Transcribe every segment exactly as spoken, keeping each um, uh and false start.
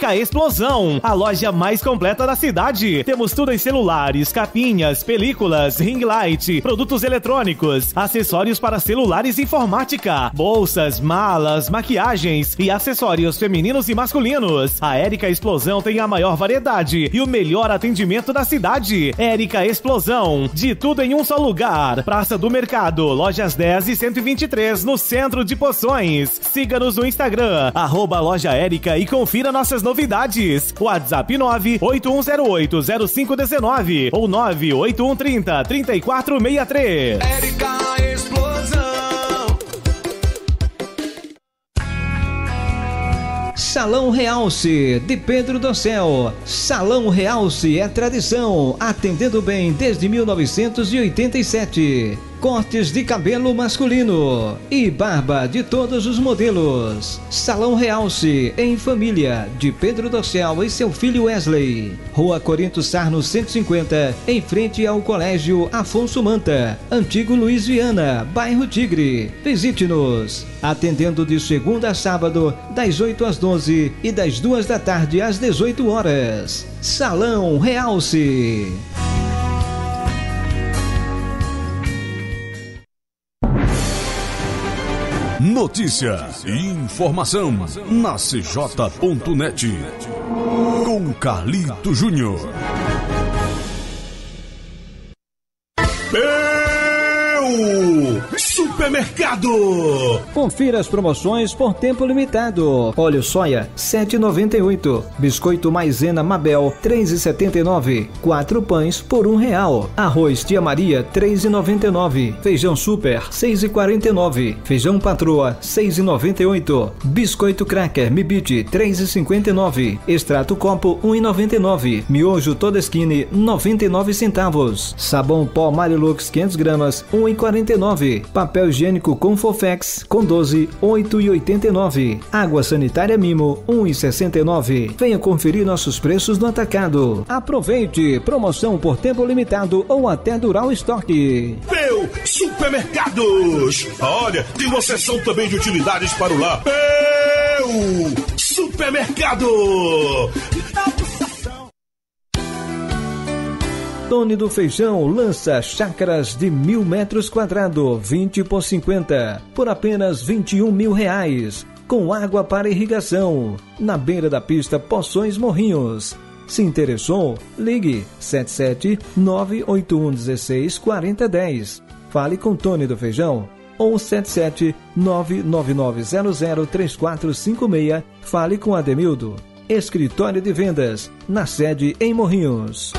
Érica Explosão, a loja mais completa da cidade. Temos tudo em celulares, capinhas, películas, ring light, produtos eletrônicos, acessórios para celulares e informática, bolsas, malas, maquiagens e acessórios femininos e masculinos. A Érica Explosão tem a maior variedade e o melhor atendimento da cidade. Érica Explosão, de tudo em um só lugar. Praça do Mercado, lojas dez e cento e vinte e três, no centro de Poções. Siga-nos no Instagram, arroba loja Érica, e confira nossas novidades. WhatsApp nove oito um zero oito zero cinco um nove ou nove oito um três zero, três quatro seis três. Érica Explosão. Salão Realce, de Pedro do Céu. Salão Realce é tradição, atendendo bem desde mil novecentos e oitenta e sete. Cortes de cabelo masculino e barba de todos os modelos. Salão Realce, em família, de Pedro do Céu e seu filho Wesley. Rua Corinto Sarno cento e cinquenta, em frente ao Colégio Afonso Manta, Antigo Luiz Viana, bairro Tigre. Visite-nos. Atendendo de segunda a sábado, das oito às doze e das duas da tarde às dezoito horas. Salão Realce. Notícia e informação na C J ponto net com Carlito Júnior. Supermercado. Confira as promoções por tempo limitado. Óleo soia sete reais e noventa e oito centavos. Biscoito maisena Mabel três reais e setenta e nove centavos. Quatro pães por um real. Arroz Tia Maria três reais e noventa e nove centavos. Feijão Super seis reais e quarenta e nove centavos. Feijão Patroa seis reais e noventa e oito centavos. Biscoito Cracker Mibite três reais e cinquenta e nove centavos. Extrato Copo um real e noventa e nove centavos. Miojo Todeskine noventa e nove centavos. Sabão Pó Marilux quinhentas gramas um real e quarenta e nove centavos. Papel higiênico Confofex com doze, oito reais e oitenta e nove centavos. Água sanitária Mimo um real e sessenta e nove centavos. Venha conferir nossos preços no atacado. Aproveite, promoção por tempo limitado ou até durar o estoque. Meu Supermercados. Olha, tem uma seção também de utilidades para o lar. Meu Supermercado. Tony do Feijão lança chácaras de mil metros quadrados, vinte por cinquenta, por apenas vinte e um mil reais, com água para irrigação, na beira da pista Poções Morrinhos. Se interessou? Ligue sete sete nove oito um um seis quatro zero um zero. Fale com Tony do Feijão ou sete sete nove nove nove zero zero três quatro cinco seis. Fale com Ademildo. Escritório de Vendas, na sede em Morrinhos.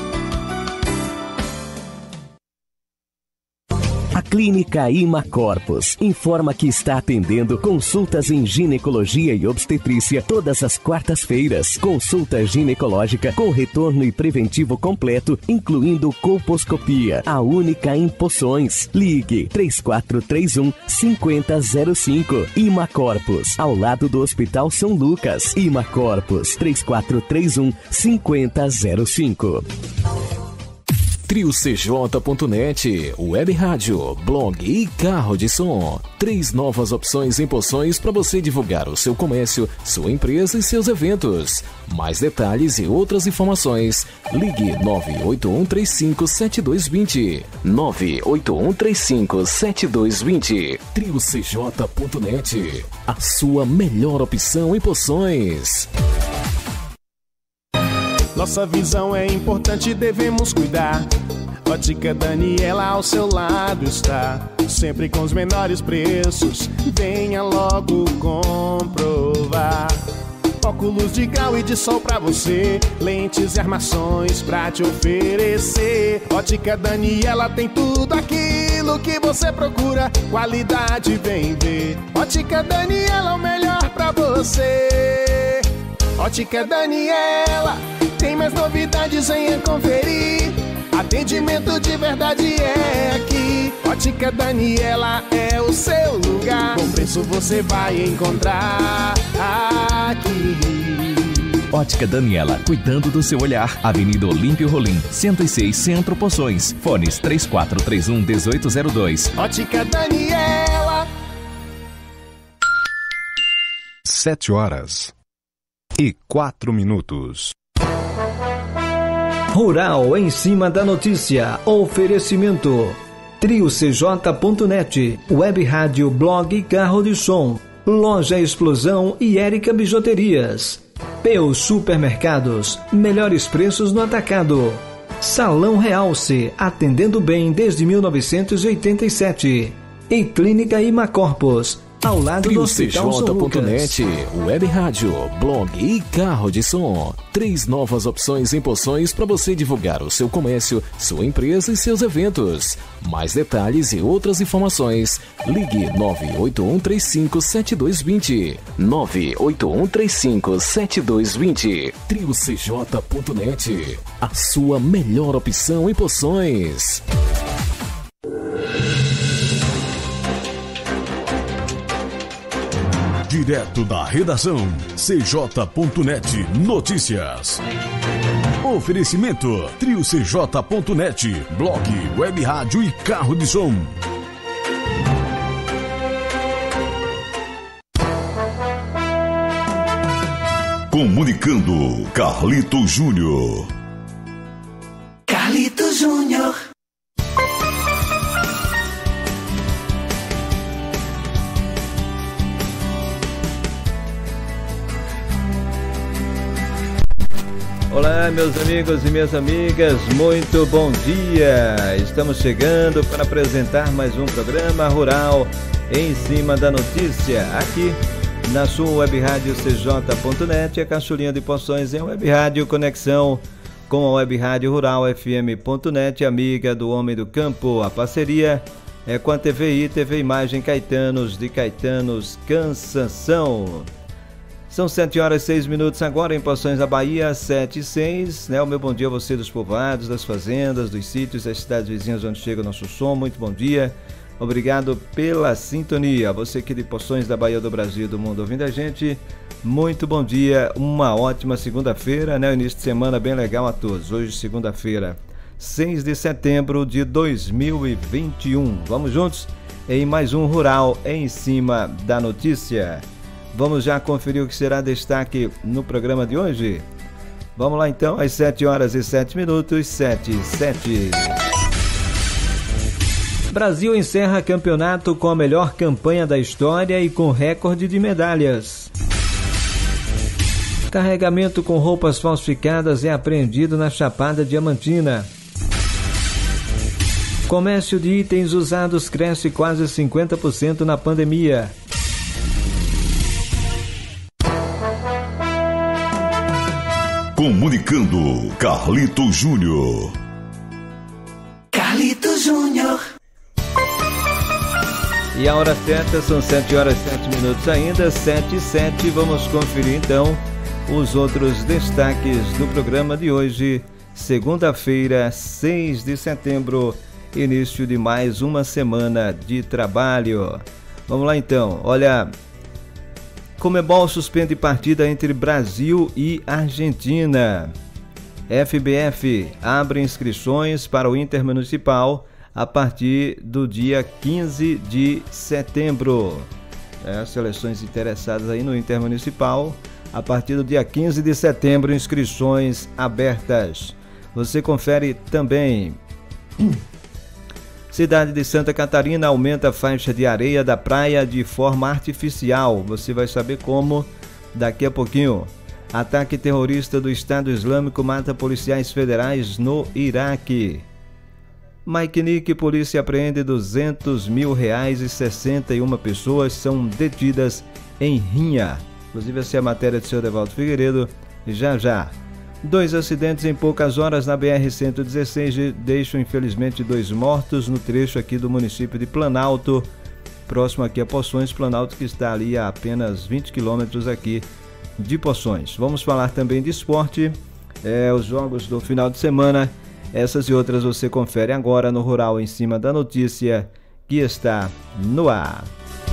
A Clínica Imacorpus informa que está atendendo consultas em ginecologia e obstetrícia todas as quartas-feiras. Consulta ginecológica com retorno e preventivo completo, incluindo colposcopia, a única em Poções. Ligue três quatro três um cinco zero zero cinco. Imacorpus, ao lado do Hospital São Lucas. Imacorpus, três quatro três um cinco zero zero cinco. Trio C J ponto net, web rádio, blog e carro de som. Três novas opções em Poções para você divulgar o seu comércio, sua empresa e seus eventos. Mais detalhes e outras informações, ligue nove oito um três cinco sete dois dois zero. nove oito um três cinco sete dois dois zero. Trio C J ponto net, a sua melhor opção em Poções. Nossa visão é importante, devemos cuidar. Ótica Daniela ao seu lado está, sempre com os menores preços. Venha logo comprovar. Óculos de grau e de sol pra você, lentes e armações pra te oferecer. Ótica Daniela tem tudo aquilo que você procura, qualidade vem ver. Ótica Daniela é o melhor pra você. Ótica Daniela tem mais novidades, venha conferir. Atendimento de verdade é aqui. Ótica Daniela é o seu lugar. Bom preço você vai encontrar aqui. Ótica Daniela, cuidando do seu olhar. Avenida Olímpio Rolim, cento e seis, Centro Poções. Fones três quatro três um um oito zero dois. Ótica Daniela. Sete horas e quatro minutos. Rural em cima da notícia. Oferecimento. Trio C J ponto net, Web Rádio, Blog Carro de Som, Loja Explosão e Érica Bijuterias. Peu Supermercados, melhores preços no atacado. Salão Realce, atendendo bem desde mil novecentos e oitenta e sete. E Clínica Imacorpos, ao lado do Hospital São Lucas. Web Rádio, Blog e Carro de Som. Três novas opções em Poções para você divulgar o seu comércio, sua empresa e seus eventos. Mais detalhes e outras informações, ligue nove oito um três cinco sete dois dois zero. nove oito um três cinco sete dois dois zero. Trio C J ponto net. A sua melhor opção em Poções. Direto da redação, C J ponto net Notícias. Oferecimento, Trio C J ponto net, Blog, Web Rádio e Carro de Som. Comunicando, Carlito Júnior. Carlito Júnior. Olá, meus amigos e minhas amigas, muito bom dia! Estamos chegando para apresentar mais um programa rural em cima da notícia, aqui na sua Web Rádio C J ponto net, a caçulinha de Poções em Web Rádio Conexão com a Web Rádio Rural F M ponto net, amiga do Homem do Campo. A parceria é com a T V I, T V Imagem Caetanos de Caetanos Cansanção. São sete horas e seis minutos agora em Poções da Bahia, sete e seis, né? O meu bom dia a você dos povoados, das fazendas, dos sítios, das cidades vizinhas onde chega o nosso som. Muito bom dia. Obrigado pela sintonia. Você aqui de Poções da Bahia, do Brasil e do mundo ouvindo a gente, muito bom dia. Uma ótima segunda-feira, né? O início de semana bem legal a todos. Hoje, segunda-feira, seis de setembro de dois mil e vinte e um. Vamos juntos em mais um Rural em cima da notícia. Vamos já conferir o que será destaque no programa de hoje? Vamos lá então, às sete horas e sete minutos, sete e sete. Brasil encerra campeonato com a melhor campanha da história e com recorde de medalhas. Carregamento com roupas falsificadas é apreendido na Chapada Diamantina. Comércio de itens usados cresce quase cinquenta por cento na pandemia. Comunicando, Carlito Júnior. Carlito Júnior. E a hora certa são sete horas e sete minutos ainda, sete e sete. Vamos conferir então os outros destaques do programa de hoje, segunda-feira, seis de setembro, início de mais uma semana de trabalho. Vamos lá então, olha... Comebol suspende partida entre Brasil e Argentina. F B F abre inscrições para o Intermunicipal a partir do dia quinze de setembro. É, seleções interessadas aí no Intermunicipal, a partir do dia quinze de setembro, inscrições abertas. Você confere também... Cidade de Santa Catarina aumenta a faixa de areia da praia de forma artificial. Você vai saber como daqui a pouquinho. Ataque terrorista do Estado Islâmico mata policiais federais no Iraque. Mike Nick, polícia apreende duzentos mil reais e sessenta e uma pessoas são detidas em Rinha. Inclusive essa é a matéria de seu Devaldo Figueiredo, já já. Dois acidentes em poucas horas na B R cento e dezesseis deixam infelizmente dois mortos no trecho aqui do município de Planalto, próximo aqui a Poções, Planalto que está ali a apenas vinte quilômetros aqui de Poções. Vamos falar também de esporte, é, os jogos do final de semana, essas e outras você confere agora no Rural em cima da notícia que está no ar.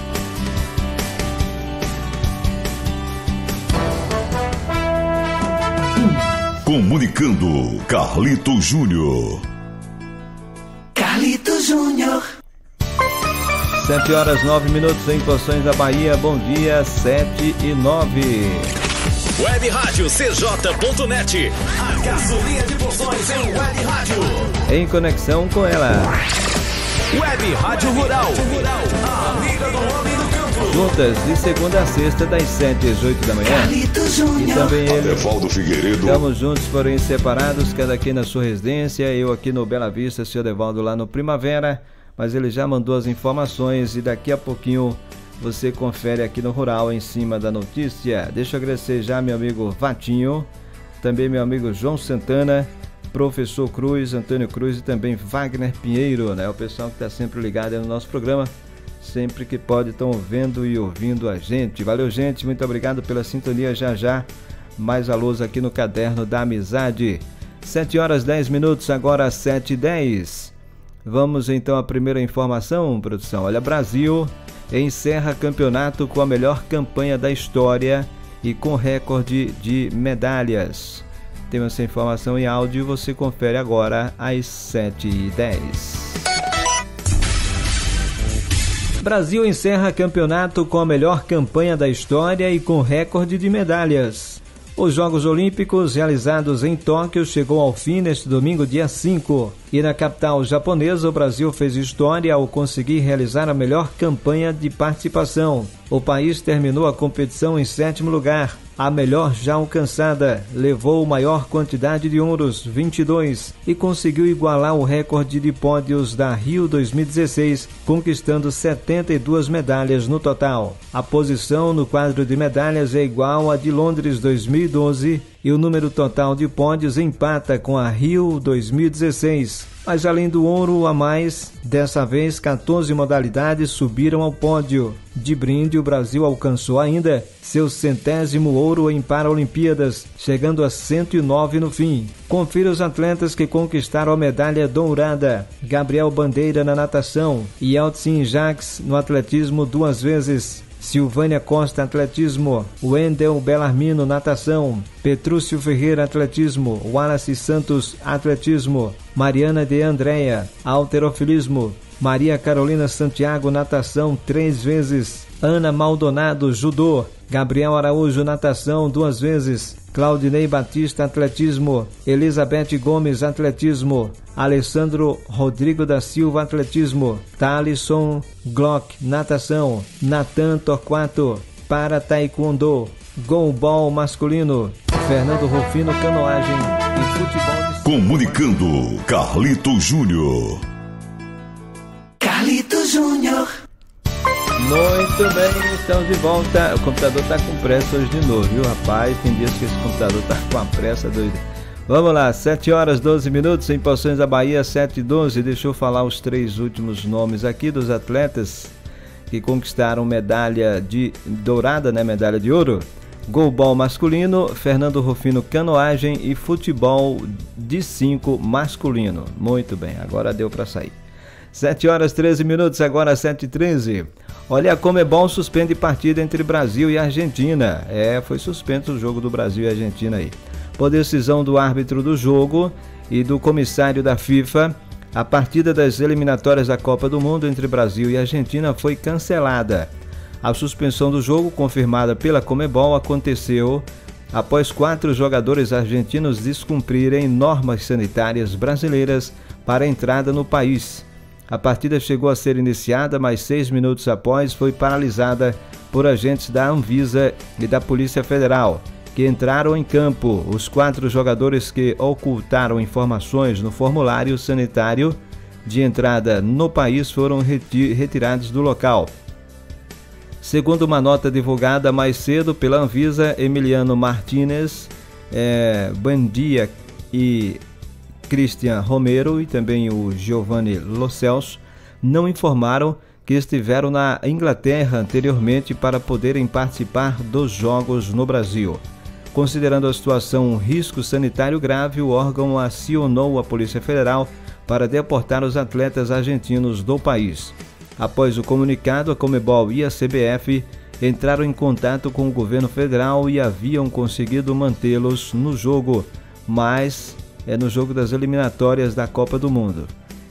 Comunicando, Carlito Júnior. Carlito Júnior. sete horas nove minutos em Poções da Bahia. Bom dia, sete e nove. Web Rádio C J ponto net. A gasolina de porções em Web Rádio. Em conexão com ela. Web Rádio Rural. A amiga do homem do campo. Juntas de segunda a sexta, das sete às oito da manhã. E também ele. Evaldo Figueiredo. Estamos juntos, porém separados, cada aqui na sua residência. Eu aqui no Bela Vista, seu Evaldo lá no Primavera. Mas ele já mandou as informações e daqui a pouquinho você confere aqui no Rural em cima da notícia. Deixa eu agradecer já meu amigo Vatinho, também meu amigo João Santana, Professor Cruz, Antônio Cruz e também Wagner Pinheiro, né? O pessoal que está sempre ligado aí no nosso programa, sempre que pode estão vendo e ouvindo a gente. Valeu, gente, muito obrigado pela sintonia. Já já mais a luz aqui no Caderno da Amizade. sete horas dez minutos, agora sete e dez. Vamos então à primeira informação, produção. Olha, Brasil encerra campeonato com a melhor campanha da história e com recorde de medalhas. Temos essa informação em áudio, você confere agora às sete e dez. Brasil encerra campeonato com a melhor campanha da história e com recorde de medalhas. Os Jogos Olímpicos realizados em Tóquio chegou ao fim neste domingo, dia cinco. E na capital japonesa, o Brasil fez história ao conseguir realizar a melhor campanha de participação. O país terminou a competição em sétimo lugar, a melhor já alcançada. Levou maior quantidade de ouros, vinte e dois, e conseguiu igualar o recorde de pódios da Rio dois mil e dezesseis, conquistando setenta e duas medalhas no total. A posição no quadro de medalhas é igual à de Londres dois mil e doze, e o número total de pódios empata com a Rio dois mil e dezesseis. Mas além do ouro a mais, dessa vez quatorze modalidades subiram ao pódio. De brinde, o Brasil alcançou ainda seu centésimo ouro em Paralimpíadas, chegando a cento e nove no fim. Confira os atletas que conquistaram a medalha dourada: Gabriel Bandeira na natação, Yeltsin Jacques no atletismo duas vezes, Silvânia Costa atletismo, Wendel Bellarmino natação, Petrúcio Ferreira atletismo, Wallace Santos atletismo, Mariana de Andréia halterofilismo, Maria Carolina Santiago natação três vezes, Ana Maldonado judô, Gabriel Araújo natação duas vezes, Claudinei Batista atletismo, Elizabeth Gomes atletismo, Alessandro Rodrigo da Silva atletismo, Thalisson Glock natação, Natan Torquato para taekwondo, goalball masculino, Fernando Rufino canoagem e futebol de... Comunicando, Carlito Júnior. Carlito Júnior. Muito bem, estamos de volta. O computador tá com pressa hoje de novo, viu, rapaz? Tem dias que esse computador tá com a pressa doida. Vamos lá, sete horas doze minutos em Poções da Bahia, sete e doze. Deixa eu falar os três últimos nomes aqui dos atletas que conquistaram medalha de dourada, né? Medalha de ouro. Goalball masculino, Fernando Rufino canoagem e futebol de cinco masculino. Muito bem, agora deu para sair. sete horas treze minutos, agora sete e treze. Olha, a Comebol suspende partida entre Brasil e Argentina. É, foi suspenso o jogo do Brasil e Argentina aí. Por decisão do árbitro do jogo e do comissário da FIFA, a partida das eliminatórias da Copa do Mundo entre Brasil e Argentina foi cancelada. A suspensão do jogo, confirmada pela Comebol, aconteceu após quatro jogadores argentinos descumprirem normas sanitárias brasileiras para a entrada no país. A partida chegou a ser iniciada, mas seis minutos após foi paralisada por agentes da Anvisa e da Polícia Federal, que entraram em campo. Os quatro jogadores que ocultaram informações no formulário sanitário de entrada no país foram reti- retirados do local. Segundo uma nota divulgada mais cedo pela Anvisa, Emiliano Martínez, é, Bandia e Cristian Romero e também o Giovanni Lo Celso não informaram que estiveram na Inglaterra anteriormente para poderem participar dos jogos no Brasil. Considerando a situação um risco sanitário grave, o órgão acionou a Polícia Federal para deportar os atletas argentinos do país. Após o comunicado, a Comebol e a C B F entraram em contato com o governo federal e haviam conseguido mantê-los no jogo, mas é no jogo das eliminatórias da Copa do Mundo.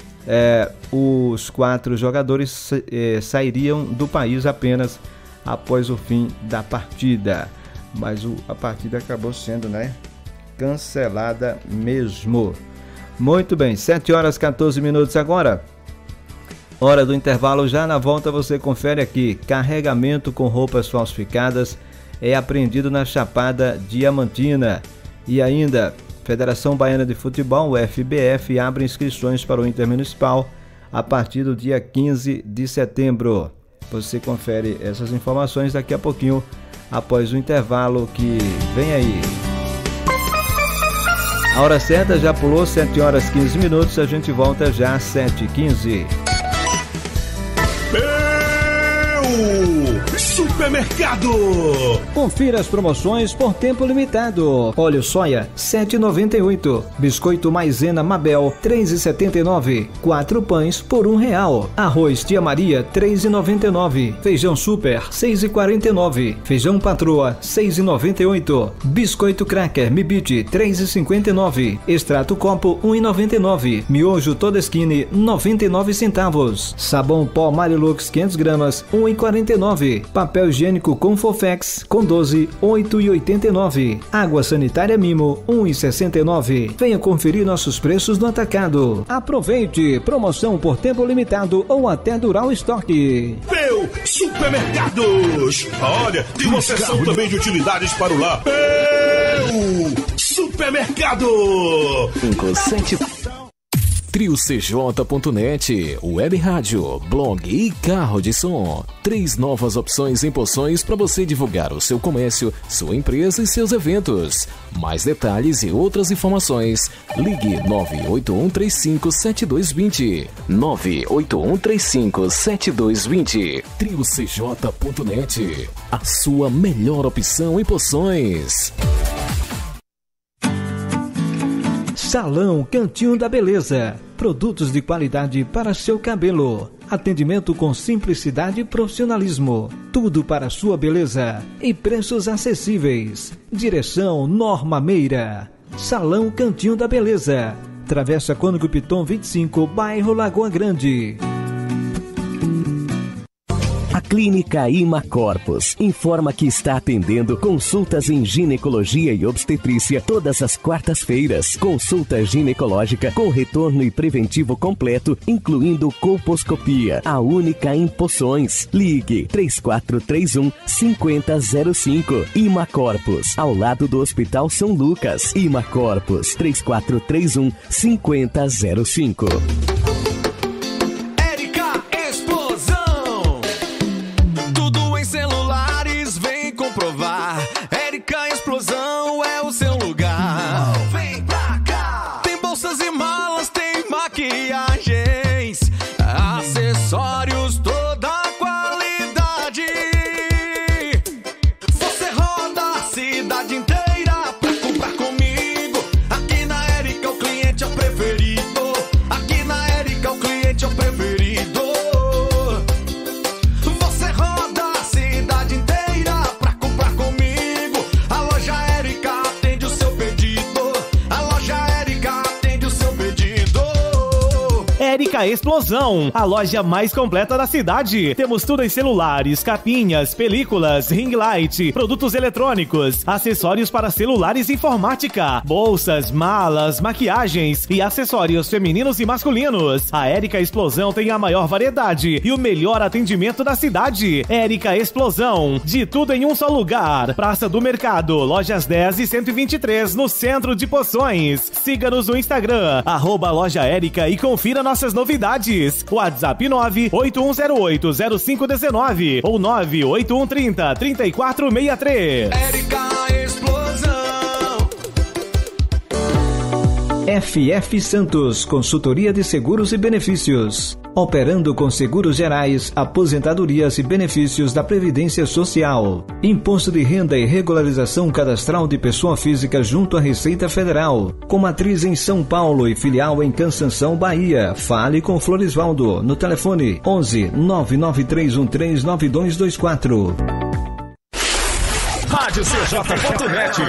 É, os quatro jogadores é, sairiam do país apenas após o fim da partida. mas o, a partida acabou sendo, né, cancelada mesmo. Muito bem, sete horas e quatorze minutos agora. Hora do intervalo, já na volta você confere aqui. Carregamento com roupas falsificadas é apreendido na Chapada Diamantina. E ainda, Federação Baiana de Futebol, o F B F, abre inscrições para o Intermunicipal a partir do dia quinze de setembro. Você confere essas informações daqui a pouquinho, após o intervalo que vem aí. A hora certa já pulou, sete horas e quinze minutos, a gente volta já às sete e quinze. Supermercado! Confira as promoções por tempo limitado. Óleo soia sete reais e noventa e oito centavos. Biscoito maisena Mabel três reais e setenta e nove centavos. Quatro pães por um real. Arroz Tia Maria três reais e noventa e nove centavos. Feijão Super seis reais e quarenta e nove centavos. Feijão Patroa seis reais e noventa e oito centavos. Biscoito Cracker Mibite três reais e cinquenta e nove centavos. Extrato Copo um real e noventa e nove centavos. Miojo Todeskine noventa e nove centavos. Sabão Pó Marilux quinhentas gramas um real e quarenta e nove centavos. Papel higiênico Confofex com doze, oito reais e oitenta e nove centavos. Água sanitária Mimo um real e sessenta e nove centavos. Venha conferir nossos preços no atacado. Aproveite, promoção por tempo limitado ou até durar o estoque. Meu Supermercados! Olha, tem uma seção também de utilidades para o lar. Meu Supermercado! cinco sete Trio C J ponto net, web rádio, blog e carro de som. Três novas opções em poções para você divulgar o seu comércio, sua empresa e seus eventos. Mais detalhes e outras informações, ligue nove oito um três cinco sete dois dois zero. nove oito um três cinco sete dois dois zero. Trio C J ponto net, a sua melhor opção em poções. Salão Cantinho da Beleza. Produtos de qualidade para seu cabelo. Atendimento com simplicidade e profissionalismo. Tudo para sua beleza. E preços acessíveis. Direção Norma Meira. Salão Cantinho da Beleza. Travessa Cônigo Piton vinte e cinco, bairro Lagoa Grande. A Clínica Imacorpus informa que está atendendo consultas em ginecologia e obstetrícia todas as quartas-feiras. Consulta ginecológica com retorno e preventivo completo, incluindo colposcopia, a única em Poções. Ligue três quatro três um, cinco zero zero cinco. Imacorpus, ao lado do Hospital São Lucas. Imacorpus, três quatro três um, cinco zero zero cinco. Érica Explosão é o seu lugar. Vem pra cá. Tem bolsas e malas, tem maquiagens, acessórios, toda a qualidade. Você roda a cidade inteira pra comprar comigo. Aqui na Érica o cliente é o preferido. Aqui na Érica o cliente é o preferido. Você roda a cidade inteira pra comprar comigo. A loja Érica atende o seu pedido. A loja Érica atende o seu pedido. Érica Explosão, a loja mais completa da cidade. Temos tudo em celulares, capinhas, películas, ring light, produtos eletrônicos, acessórios para celulares e informática, bolsas, malas, maquiagens e acessórios femininos e masculinos. A Érica Explosão tem a maior variedade e o melhor atendimento da cidade. Érica Explosão, de tudo em um só lugar. Praça do Mercado, lojas dez e cento e vinte e três, no centro de Poções. Siga-nos no Instagram, arroba loja Érica, e confira nossas novidades. WhatsApp nove oito um zero oito zero cinco um nove ou nove oito um três zero, três quatro seis três. Érica Explosão. F F Santos, consultoria de seguros e benefícios. Operando com seguros gerais, aposentadorias e benefícios da Previdência Social. Imposto de renda e regularização cadastral de pessoa física junto à Receita Federal. Com matriz em São Paulo e filial em Cansanção, Bahia. Fale com Florisvaldo no telefone onze nove nove três um três nove dois dois quatro. Rádio C J ponto net.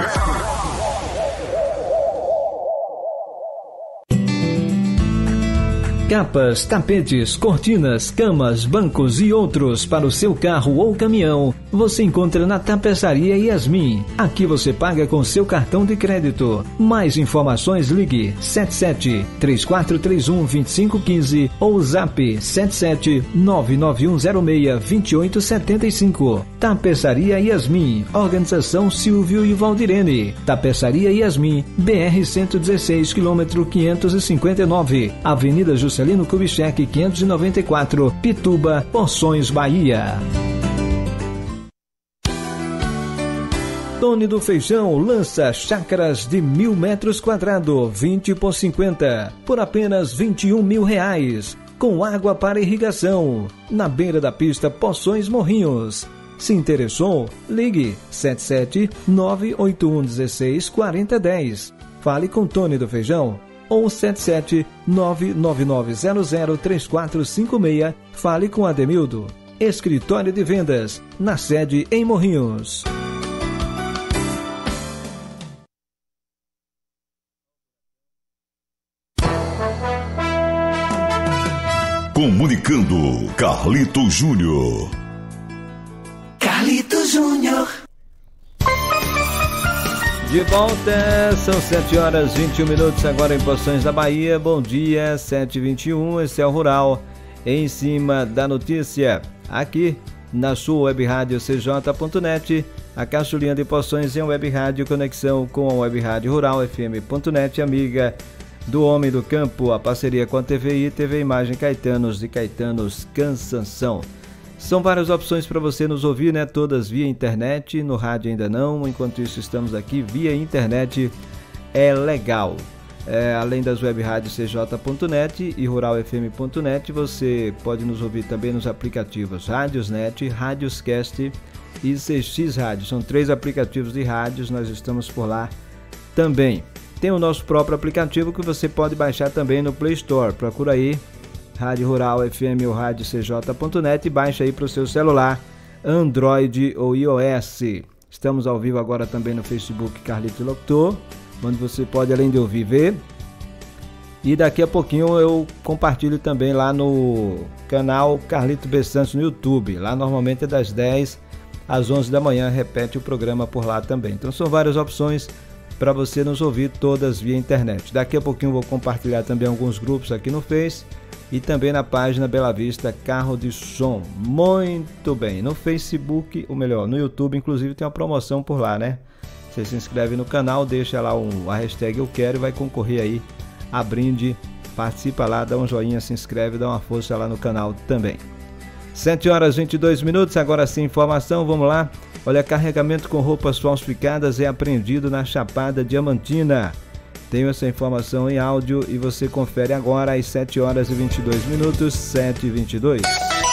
Capas, tapetes, cortinas, camas, bancos e outros para o seu carro ou caminhão, você encontra na Tapeçaria Yasmin. Aqui você paga com seu cartão de crédito. Mais informações, ligue sete sete, três quatro três um, dois cinco um cinco ou zap sete sete, nove nove um zero seis, dois oito sete cinco. Tapeçaria Yasmin, Organização Silvio e Valdirene. Tapeçaria Yasmin, B R cento e dezesseis, quilômetro quinhentos e cinquenta e nove, Avenida Juscelino Kubitschek, quinhentos e noventa e quatro, Pituba, Poções, Bahia. Tony do Feijão lança chácaras de mil metros quadrados, vinte por cinquenta, por apenas vinte e um mil reais, com água para irrigação, na beira da pista Poções Morrinhos. Se interessou? Ligue sete sete, nove oito um um seis, quatro zero um zero. Fale com Tony do Feijão. Ou sete sete, nove nove nove zero zero três quatro cinco seis. Fale com Ademildo. Escritório de Vendas, na sede em Morrinhos. Comunicando, Carlito Júnior. Carlito Júnior. De volta, são sete horas e vinte e um minutos agora em Poções da Bahia. Bom dia, sete e vinte e um, esse é o Rural, em cima da notícia, aqui na sua web rádio C J ponto net, a caçulinha de Poções em web rádio, conexão com a web rádio Rural F M ponto net, amiga do Homem do Campo, a parceria com a T V I, T V Imagem Caetanos e Caetanos Cansanção. São várias opções para você nos ouvir, né? Todas via internet, no rádio ainda não. Enquanto isso, estamos aqui via internet, é legal. É, além das web rádios C J ponto net e Rural F M ponto net, você pode nos ouvir também nos aplicativos Radiosnet, Radioscast e C X Rádio. São três aplicativos de rádios, nós estamos por lá também. Tem o nosso próprio aplicativo que você pode baixar também no Play Store. Procura aí Rádio Rural F M ou Rádio C J ponto net e baixa aí para o seu celular, Android ou iOS. Estamos ao vivo agora também no Facebook Carlito Locutor, onde você pode, além de ouvir, ver. E daqui a pouquinho eu compartilho também lá no canal Carlito B. Santos no YouTube. Lá normalmente é das dez às onze da manhã, repete o programa por lá também. Então são várias opções para você nos ouvir, todas via internet. Daqui a pouquinho eu vou compartilhar também alguns grupos aqui no Face e também na página Bela Vista Carro de Som. Muito bem, no Facebook, ou melhor, no YouTube, inclusive tem uma promoção por lá, né? Você se inscreve no canal, deixa lá um, a hashtag Eu Quero e vai concorrer aí a brinde. Participa lá, dá um joinha, se inscreve, dá uma força lá no canal também. sete horas e vinte e dois minutos, agora sim informação, vamos lá. Olha, carregamento com roupas falsificadas é apreendido na Chapada Diamantina. Tenho essa informação em áudio e você confere agora às sete horas e vinte e dois minutos, sete e vinte e dois.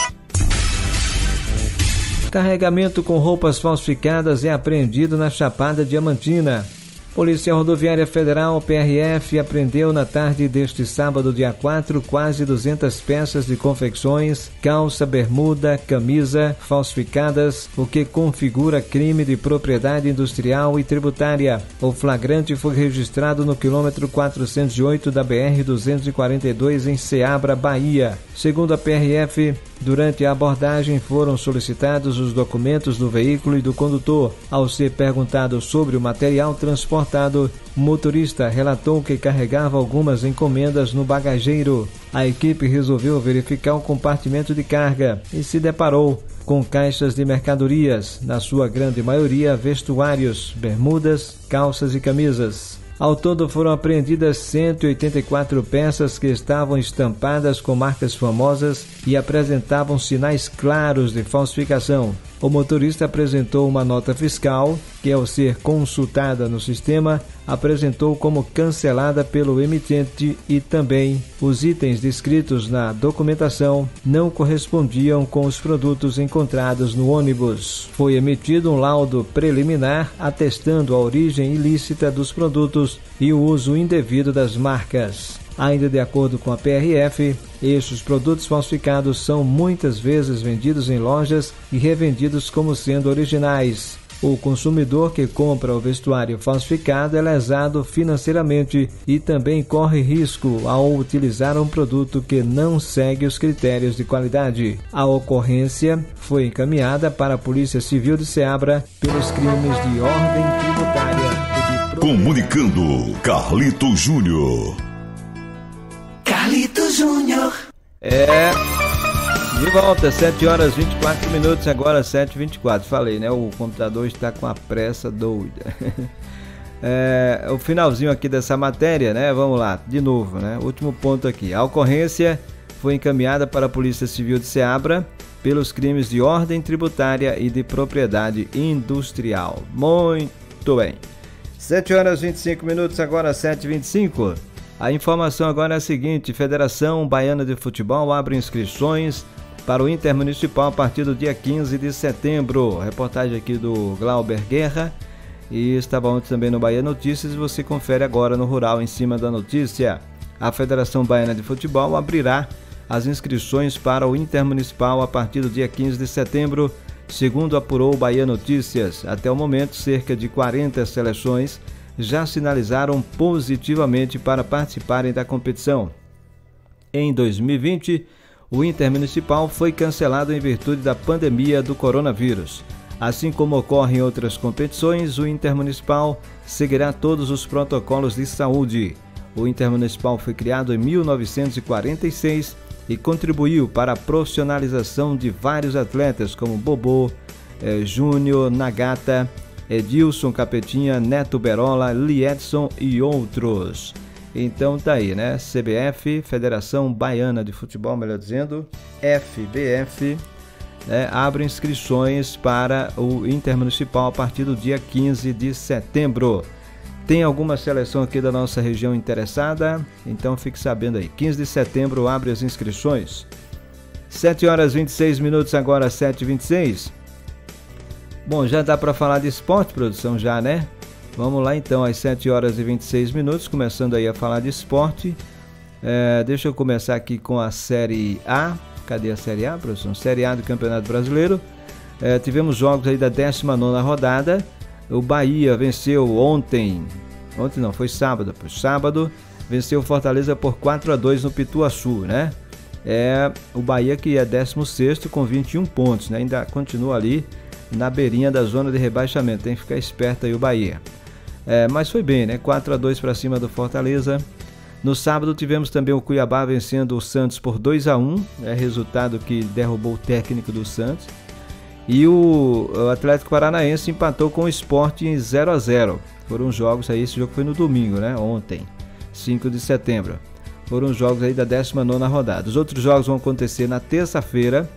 Carregamento com roupas falsificadas é apreendido na Chapada Diamantina. Polícia Rodoviária Federal, P R F, apreendeu na tarde deste sábado, dia quatro, quase duzentas peças de confecções, calça, bermuda, camisa falsificadas, o que configura crime de propriedade industrial e tributária. O flagrante foi registrado no quilômetro quatrocentos e oito da B R duzentos e quarenta e dois em Ceabra, Bahia. Segundo a P R F, durante a abordagem foram solicitados os documentos do veículo e do condutor. Ao ser perguntado sobre o material transportado, o motorista relatou que carregava algumas encomendas no bagageiro. A equipe resolveu verificar o compartimento de carga e se deparou com caixas de mercadorias, na sua grande maioria vestuários, bermudas, calças e camisas. Ao todo foram apreendidas cento e oitenta e quatro peças que estavam estampadas com marcas famosas e apresentavam sinais claros de falsificação. O motorista apresentou uma nota fiscal que, ao ser consultada no sistema, apresentou como cancelada pelo emitente e também os itens descritos na documentação não correspondiam com os produtos encontrados no ônibus. Foi emitido um laudo preliminar atestando a origem ilícita dos produtos e o uso indevido das marcas. Ainda de acordo com a P R F, estes produtos falsificados são muitas vezes vendidos em lojas e revendidos como sendo originais. O consumidor que compra o vestuário falsificado é lesado financeiramente e também corre risco ao utilizar um produto que não segue os critérios de qualidade. A ocorrência foi encaminhada para a Polícia Civil de Ceabra pelos crimes de ordem tributária e de... Comunicando, Carlito Júnior. Carlito Júnior. É... De volta, sete horas e vinte e quatro minutos, agora sete e vinte e quatro. Falei, né? O computador está com a pressa doida. É, o finalzinho aqui dessa matéria, né? Vamos lá, de novo, né? Último ponto aqui. A ocorrência foi encaminhada para a Polícia Civil de Ceabra pelos crimes de ordem tributária e de propriedade industrial. Muito bem. sete horas e vinte e cinco minutos, agora sete e vinte e cinco. A informação agora é a seguinte: Federação Baiana de Futebol abre inscrições para o Intermunicipal a partir do dia quinze de setembro. Reportagem aqui do Glauber Guerra. E estava ontem também no Bahia Notícias e você confere agora no Rural em cima da notícia. A Federação Baiana de Futebol abrirá as inscrições para o Intermunicipal a partir do dia quinze de setembro, segundo apurou o Bahia Notícias. Até o momento, cerca de quarenta seleções já sinalizaram positivamente para participarem da competição. Em dois mil e vinte, o Intermunicipal foi cancelado em virtude da pandemia do coronavírus. Assim como ocorre em outras competições, o Intermunicipal seguirá todos os protocolos de saúde. O Intermunicipal foi criado em mil novecentos e quarenta e seis e contribuiu para a profissionalização de vários atletas como Bobô, eh, Júnior, Nagata, Edilson Capetinha, Neto Berola, Liedson e outros. Então tá aí, né? C B F, Federação Baiana de Futebol, melhor dizendo, F B F, né, abre inscrições para o Intermunicipal a partir do dia quinze de setembro. Tem alguma seleção aqui da nossa região interessada? Então fique sabendo aí, quinze de setembro abre as inscrições. sete horas e vinte e seis minutos, agora sete e vinte e seis. Bom, já dá para falar de esporte, produção, já, né? Vamos lá então, às sete horas e vinte e seis minutos, começando aí a falar de esporte. É, deixa eu começar aqui com a Série A. Cadê a Série A, produção? Série A do Campeonato Brasileiro. É, tivemos jogos aí da décima nona rodada. O Bahia venceu ontem, ontem não, foi sábado, foi sábado, venceu o Fortaleza por quatro a dois no Pituaçu, né? É, o Bahia que é décimo sexto com vinte e um pontos, né? Ainda continua ali na beirinha da zona de rebaixamento, tem que ficar esperto aí o Bahia. É, mas foi bem, né? quatro a dois para cima do Fortaleza. No sábado tivemos também o Cuiabá vencendo o Santos por dois a um, é resultado que derrubou o técnico do Santos. E o, o Atlético Paranaense empatou com o Sport em zero a zero. Foram jogos aí, esse jogo foi no domingo, né? Ontem, cinco de setembro. Foram jogos aí da décima nona rodada. Os outros jogos vão acontecer na terça-feira.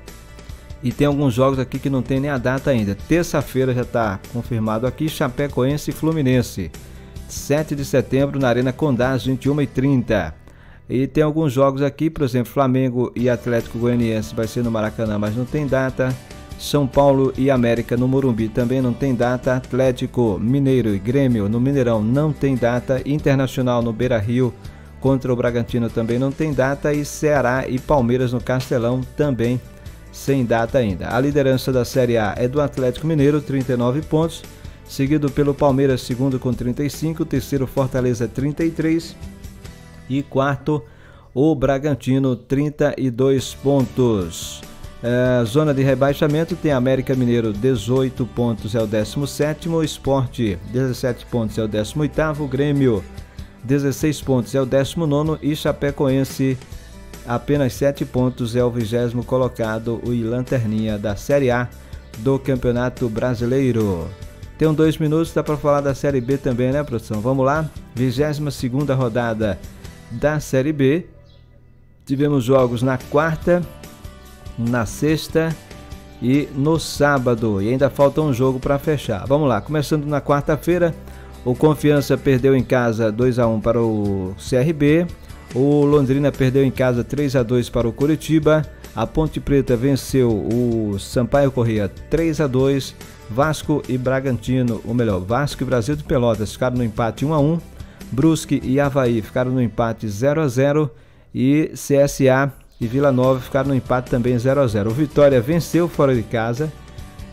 E tem alguns jogos aqui que não tem nem a data ainda. Terça-feira já está confirmado aqui, Chapecoense e Fluminense. sete de setembro na Arena Condá, às vinte e uma e trinta. E tem alguns jogos aqui, por exemplo, Flamengo e Atlético Goianiense vai ser no Maracanã, mas não tem data. São Paulo e América no Morumbi também não tem data. Atlético Mineiro e Grêmio no Mineirão não tem data. Internacional no Beira-Rio contra o Bragantino também não tem data. E Ceará e Palmeiras no Castelão também sem data ainda. A liderança da Série A é do Atlético Mineiro, trinta e nove pontos, seguido pelo Palmeiras, segundo com trinta e cinco, terceiro Fortaleza, trinta e três e quarto o Bragantino, trinta e dois pontos. É, zona de rebaixamento tem América Mineiro, dezoito pontos, é o décimo sétimo, Sport, dezessete pontos, é o décimo oitavo, Grêmio, dezesseis pontos, é o décimo nono e Chapecoense, apenas sete pontos, é o vigésimo colocado, o Lanterninha da Série A do Campeonato Brasileiro. Tem dois minutos, dá para falar da Série B também, né, produção? Vamos lá, vigésima segunda rodada da Série B. Tivemos jogos na quarta, na sexta e no sábado. E ainda falta um jogo para fechar. Vamos lá, começando na quarta-feira, o Confiança perdeu em casa dois a um para o C R B. O Londrina perdeu em casa três a dois para o Curitiba. A Ponte Preta venceu o Sampaio Corrêa três a dois. Vasco e Bragantino, ou melhor, Vasco e Brasil de Pelotas ficaram no empate um a um. Brusque e Avaí ficaram no empate zero a zero. E C S A e Vila Nova ficaram no empate também zero a zero. O Vitória venceu fora de casa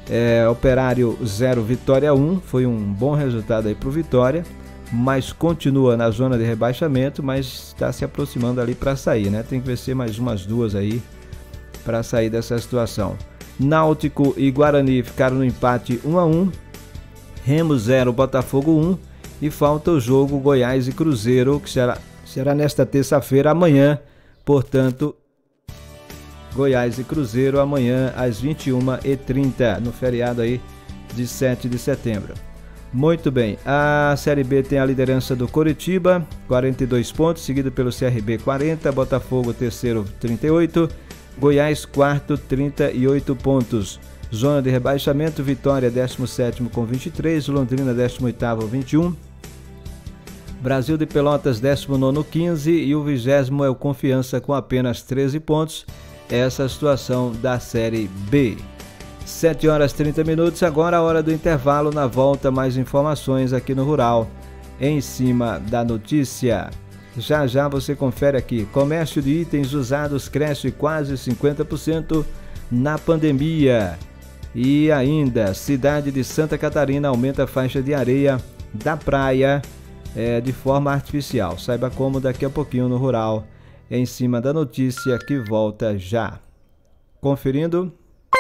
É, Operário zero, Vitória um, foi um bom resultado aí para o Vitória, mas continua na zona de rebaixamento, mas está se aproximando ali para sair, né? Tem que vencer mais umas duas aí para sair dessa situação. Náutico e Guarani ficaram no empate um a um, Remo zero, Botafogo um, e falta o jogo Goiás e Cruzeiro, que será, será nesta terça-feira, amanhã, portanto, Goiás e Cruzeiro amanhã às vinte e uma e trinta, no feriado aí de sete de setembro. Muito bem, a Série B tem a liderança do Coritiba, quarenta e dois pontos, seguido pelo C R B quarenta, Botafogo terceiro, trinta e oito, Goiás quarto, trinta e oito pontos. Zona de rebaixamento, Vitória décimo sétimo com vinte e três, Londrina décimo oitavo, vinte e um, Brasil de Pelotas décimo nono, quinze, e o vigésimo é o Confiança com apenas treze pontos. Essa é a situação da Série B. sete horas e trinta minutos, agora a hora do intervalo. Na volta, mais informações aqui no Rural, em cima da notícia. Já já você confere aqui. Comércio de itens usados cresce quase cinquenta por cento na pandemia. E ainda, cidade de Santa Catarina aumenta a faixa de areia da praia é, de forma artificial. Saiba como daqui a pouquinho no Rural, em cima da notícia, que volta já. Conferindo.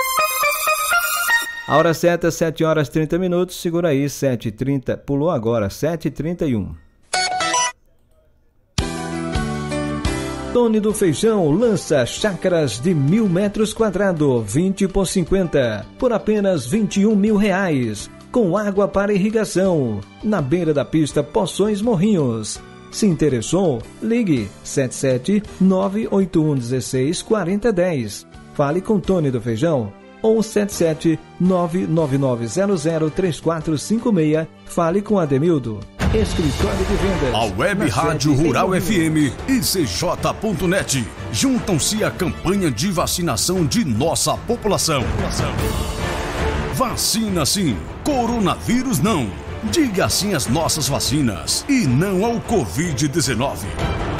A hora certa, sete horas e trinta minutos. Segura aí, sete e trinta. Pulou agora, sete e trinta e um. Tony do Feijão lança chácaras de mil metros quadrados, vinte por cinquenta, por apenas vinte e um mil reais. Com água para irrigação. Na beira da pista Poções Morrinhos. Se interessou? Ligue sete sete nove oito um um seis quatro zero um zero. Fale com Tony do Feijão. Ou sete sete nove nove nove zero zero três quatro cinco seis. Fale com Ademildo. Escritório de Vendas. A Web Rádio Rural F M e C J ponto net juntam-se à campanha de vacinação de nossa população. Vacina sim, coronavírus não. Diga sim às nossas vacinas e não ao covid dezenove.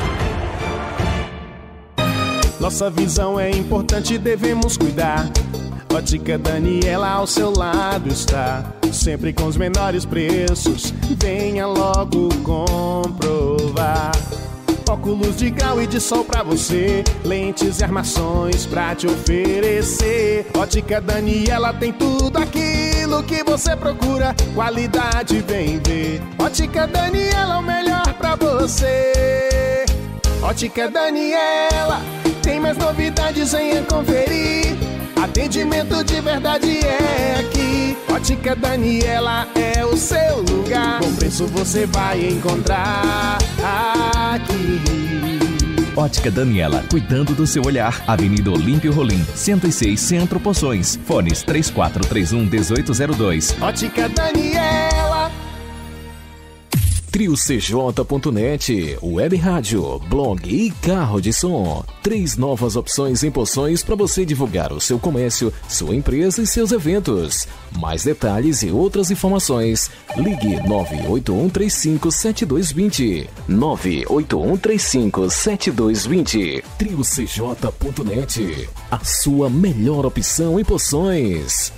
Nossa visão é importante, devemos cuidar. Ótica Daniela ao seu lado está, sempre com os menores preços. Venha logo comprovar. Óculos de grau e de sol pra você, lentes e armações pra te oferecer. Ótica Daniela tem tudo aquilo que você procura, qualidade vem ver. Ótica Daniela é o melhor pra você. Ótica Daniela tem mais novidades, venha conferir. Atendimento de verdade é aqui. Ótica Daniela é o seu lugar. Bom preço você vai encontrar aqui. Ótica Daniela, cuidando do seu olhar. Avenida Olímpio Rolim, cento e seis, Centro Poções. Fones três quatro três um, um oito zero dois. Ótica Daniela. Trio C J ponto net, web rádio, blog e carro de som. Três novas opções em poções para você divulgar o seu comércio, sua empresa e seus eventos. Mais detalhes e outras informações, ligue nove oito um três cinco sete dois dois zero. nove oito um três cinco sete dois dois zero. Trio C J ponto net, a sua melhor opção em poções.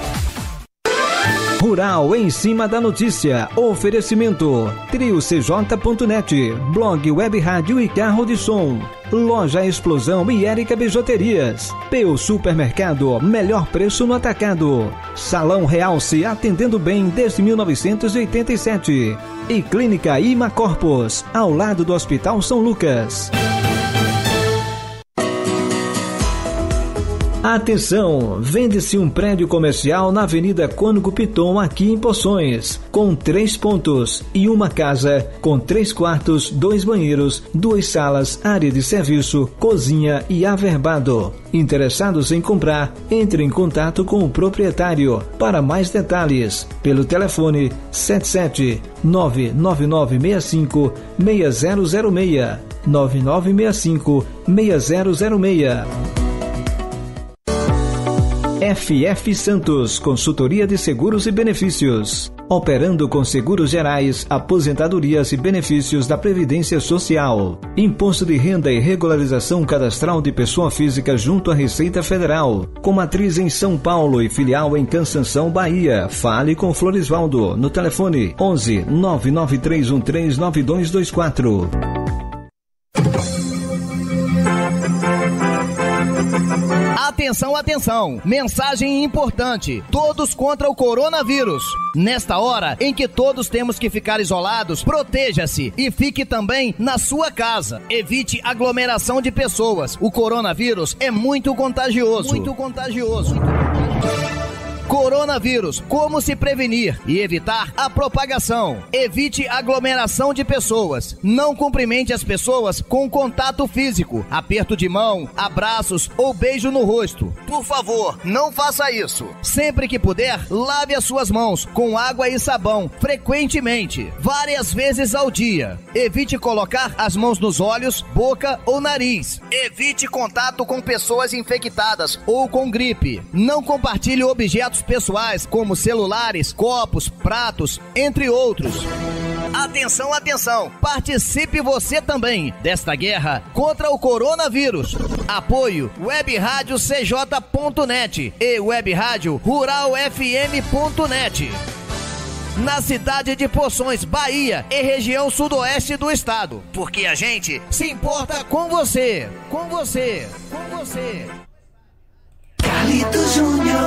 Rural em cima da notícia. Oferecimento Trio C J ponto net, blog, web rádio e carro de som. Loja Explosão e Érica Bijuterias. Peu Supermercado, melhor preço no atacado. Salão Realce, atendendo bem desde mil novecentos e oitenta e sete. E Clínica Ima Corpus, ao lado do Hospital São Lucas. Atenção! Vende-se um prédio comercial na Avenida Cônego Piton, aqui em Poções, com três pontos e uma casa com três quartos, dois banheiros, duas salas, área de serviço, cozinha e averbado. Interessados em comprar, entre em contato com o proprietário para mais detalhes pelo telefone sete sete nove nove nove seis cinco seis zero zero seis, nove nove seis cinco seis zero zero seis. F F Santos, consultoria de seguros e benefícios. Operando com seguros gerais, aposentadorias e benefícios da Previdência Social. Imposto de renda e regularização cadastral de pessoa física junto à Receita Federal. Com matriz em São Paulo e filial em Cansanção, Bahia. Fale com Florisvaldo no telefone onze nove nove três um três nove dois dois quatro. Atenção, atenção! Mensagem importante: todos contra o coronavírus. Nesta hora em que todos temos que ficar isolados, proteja-se e fique também na sua casa. Evite aglomeração de pessoas. O coronavírus é muito contagioso. Muito contagioso. Coronavírus, como se prevenir e evitar a propagação? Evite aglomeração de pessoas. Não cumprimente as pessoas com contato físico, aperto de mão, abraços ou beijo no rosto. Por favor, não faça isso. Sempre que puder, lave as suas mãos com água e sabão frequentemente, várias vezes ao dia. Evite colocar as mãos nos olhos, boca ou nariz. Evite contato com pessoas infectadas ou com gripe. Não compartilhe objetos pessoais como celulares, copos, pratos, entre outros. Atenção, atenção! Participe você também desta guerra contra o coronavírus. Apoio Web Rádio C J ponto net e Web Rádio Rural F M ponto net. Na cidade de Poções, Bahia e região sudoeste do estado. Porque a gente se importa com você, com você, com você. Carlito Júnior.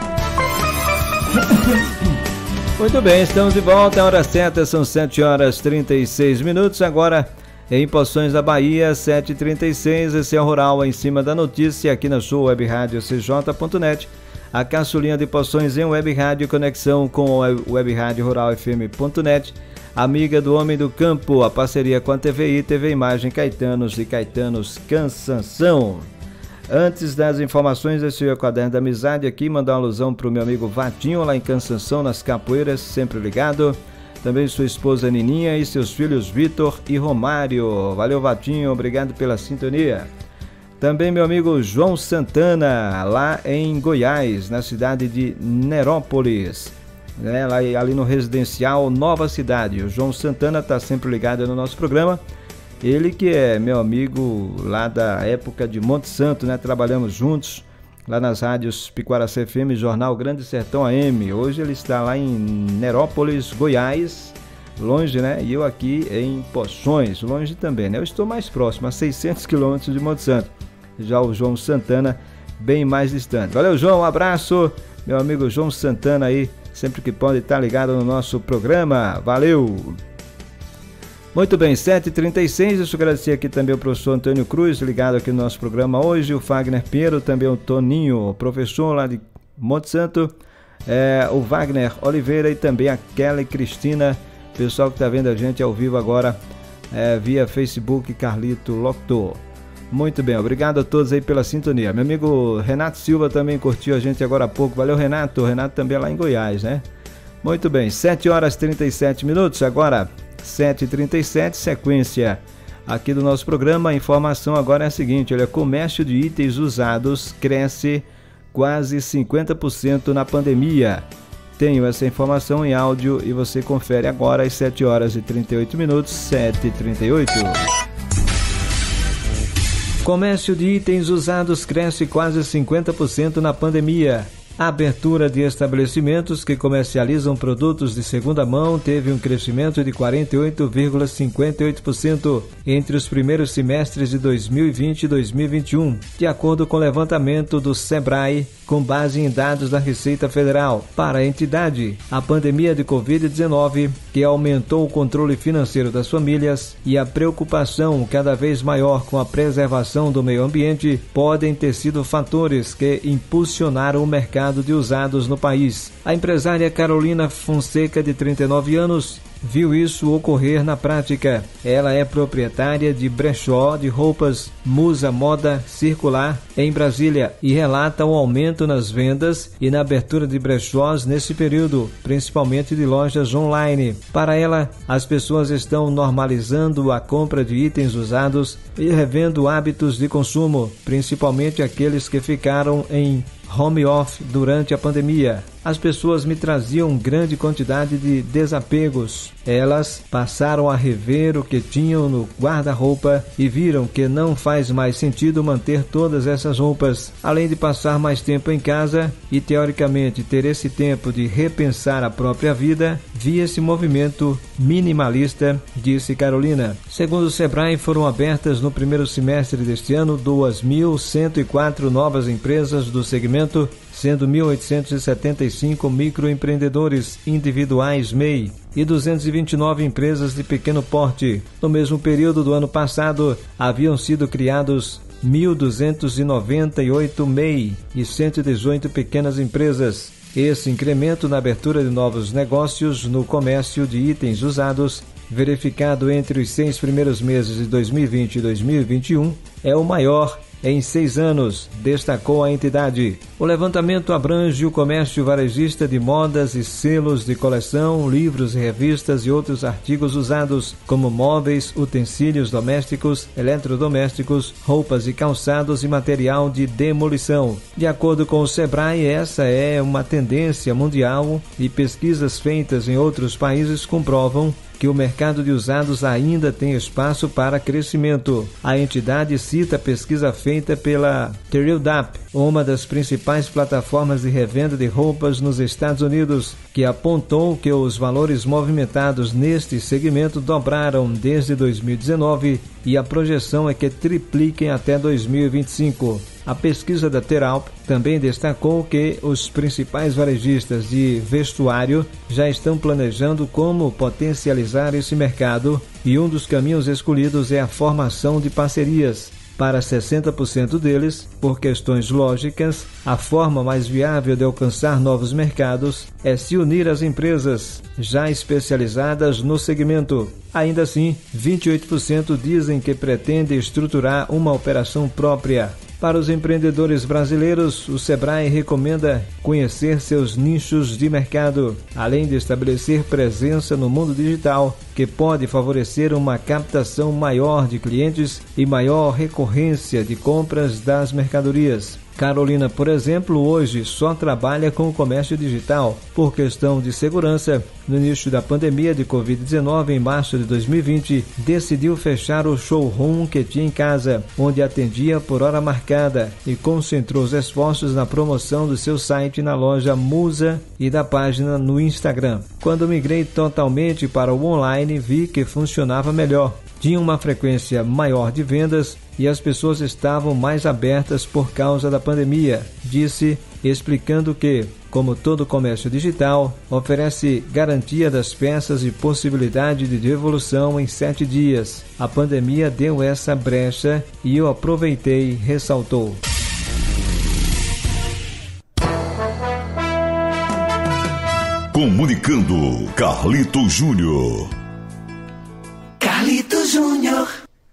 Muito bem, estamos de volta, a hora certa são sete horas e trinta e seis minutos, agora em Poções da Bahia, sete e trinta e seis, esse é o Rural em cima da notícia, aqui na sua Web Rádio C J ponto net, a caçulinha de Poções em Web Rádio, conexão com a Web Rádio Rural F M ponto net, amiga do Homem do Campo, a parceria com a T V I, T V Imagem Caetanos e Caetanos Cansanção. Antes das informações desse meu caderno da amizade aqui, mandar uma alusão para o meu amigo Vatinho lá em Cansanção, nas Capoeiras, sempre ligado. Também sua esposa Nininha e seus filhos Vitor e Romário. Valeu, Vatinho, obrigado pela sintonia. Também meu amigo João Santana, lá em Goiás, na cidade de Nerópolis, né, lá, ali no residencial Nova Cidade. O João Santana está sempre ligado no nosso programa. Ele que é meu amigo lá da época de Monte Santo, né? Trabalhamos juntos lá nas rádios Piquaraçá F M, Jornal Grande Sertão A M. Hoje ele está lá em Nerópolis, Goiás, longe, né? E eu aqui em Poções, longe também, né? Eu estou mais próximo, a seiscentos quilômetros de Monte Santo. Já o João Santana, bem mais distante. Valeu, João, um abraço. Meu amigo João Santana aí, sempre que pode estar ligado no nosso programa. Valeu! Muito bem, sete e trinta e seis, deixa eu agradecer aqui também o professor Antônio Cruz, ligado aqui no nosso programa hoje, o Wagner Pinheiro, também o Toninho, professor lá de Monte Santo, é, o Wagner Oliveira e também a Kelly Cristina, pessoal que está vendo a gente ao vivo agora é, via Facebook, Carlito Locutor. Muito bem, obrigado a todos aí pela sintonia. Meu amigo Renato Silva também curtiu a gente agora há pouco, valeu Renato, o Renato também é lá em Goiás, né? Muito bem, sete horas e trinta e sete minutos, agora sete e trinta e sete, sequência aqui do nosso programa. A informação agora é a seguinte, olha, comércio de itens usados cresce quase cinquenta por cento na pandemia. Tenho essa informação em áudio e você confere agora às sete horas e trinta e oito minutos, sete e trinta e oito. Comércio de itens usados cresce quase cinquenta por cento na pandemia. A abertura de estabelecimentos que comercializam produtos de segunda mão teve um crescimento de quarenta e oito vírgula cinquenta e oito por cento entre os primeiros semestres de dois mil e vinte e dois mil e vinte e um, de acordo com o levantamento do Sebrae, com base em dados da Receita Federal. Para a entidade, a pandemia de covid dezenove, que aumentou o controle financeiro das famílias e a preocupação cada vez maior com a preservação do meio ambiente, podem ter sido fatores que impulsionaram o mercado de usados no país. A empresária Carolina Fonseca, de trinta e nove anos, viu isso ocorrer na prática. Ela é proprietária de brechó de roupas Musa Moda Circular em Brasília e relata o aumento nas vendas e na abertura de brechós nesse período, principalmente de lojas online. Para ela, as pessoas estão normalizando a compra de itens usados e revendo hábitos de consumo, principalmente aqueles que ficaram em home office durante a pandemia. As pessoas me traziam grande quantidade de desapegos. Elas passaram a rever o que tinham no guarda-roupa e viram que não faz mais sentido manter todas essas roupas. Além de passar mais tempo em casa e, teoricamente, ter esse tempo de repensar a própria vida, vi esse movimento minimalista, disse Carolina. Segundo o Sebrae, foram abertas no primeiro semestre deste ano duas mil cento e quatro novas empresas do segmento, sendo mil oitocentos e setenta e cinco microempreendedores individuais M E I e duzentas e vinte e nove empresas de pequeno porte. No mesmo período do ano passado, haviam sido criados mil duzentos e noventa e oito M E I e cento e dezoito pequenas empresas. Esse incremento na abertura de novos negócios no comércio de itens usados, verificado entre os seis primeiros meses de dois mil e vinte e dois mil e vinte e um, é o maior em seis anos, destacou a entidade. O levantamento abrange o comércio varejista de modas e selos de coleção, livros e revistas e outros artigos usados, como móveis, utensílios domésticos, eletrodomésticos, roupas e calçados e material de demolição. De acordo com o Sebrae, essa é uma tendência mundial e pesquisas feitas em outros países comprovam que o mercado de usados ainda tem espaço para crescimento. A entidade cita a pesquisa feita pela Terildup, uma das principais plataformas de revenda de roupas nos Estados Unidos, que apontou que os valores movimentados neste segmento dobraram desde dois mil e dezenove e a projeção é que tripliquem até dois mil e vinte e cinco. A pesquisa da Terildup também destacou que os principais varejistas de vestuário já estão planejando como potencializar esse mercado e um dos caminhos escolhidos é a formação de parcerias. Para sessenta por cento deles, por questões lógicas, a forma mais viável de alcançar novos mercados é se unir às empresas já especializadas no segmento. Ainda assim, vinte e oito por cento dizem que pretendem estruturar uma operação própria. Para os empreendedores brasileiros, o Sebrae recomenda conhecer seus nichos de mercado, além de estabelecer presença no mundo digital, que pode favorecer uma captação maior de clientes e maior recorrência de compras das mercadorias. Carolina, por exemplo, hoje só trabalha com o comércio digital. Por questão de segurança, no início da pandemia de covid dezenove, em março de dois mil e vinte, decidiu fechar o showroom que tinha em casa, onde atendia por hora marcada, e concentrou os esforços na promoção do seu site na loja Musa e da página no Instagram. Quando migrei totalmente para o online, vi que funcionava melhor. Tinha uma frequência maior de vendas e as pessoas estavam mais abertas por causa da pandemia, disse, explicando que, como todo comércio digital, oferece garantia das peças e possibilidade de devolução em sete dias. A pandemia deu essa brecha e eu aproveitei, ressaltou. Comunicando, Carlito Júnior. Carlito Júnior.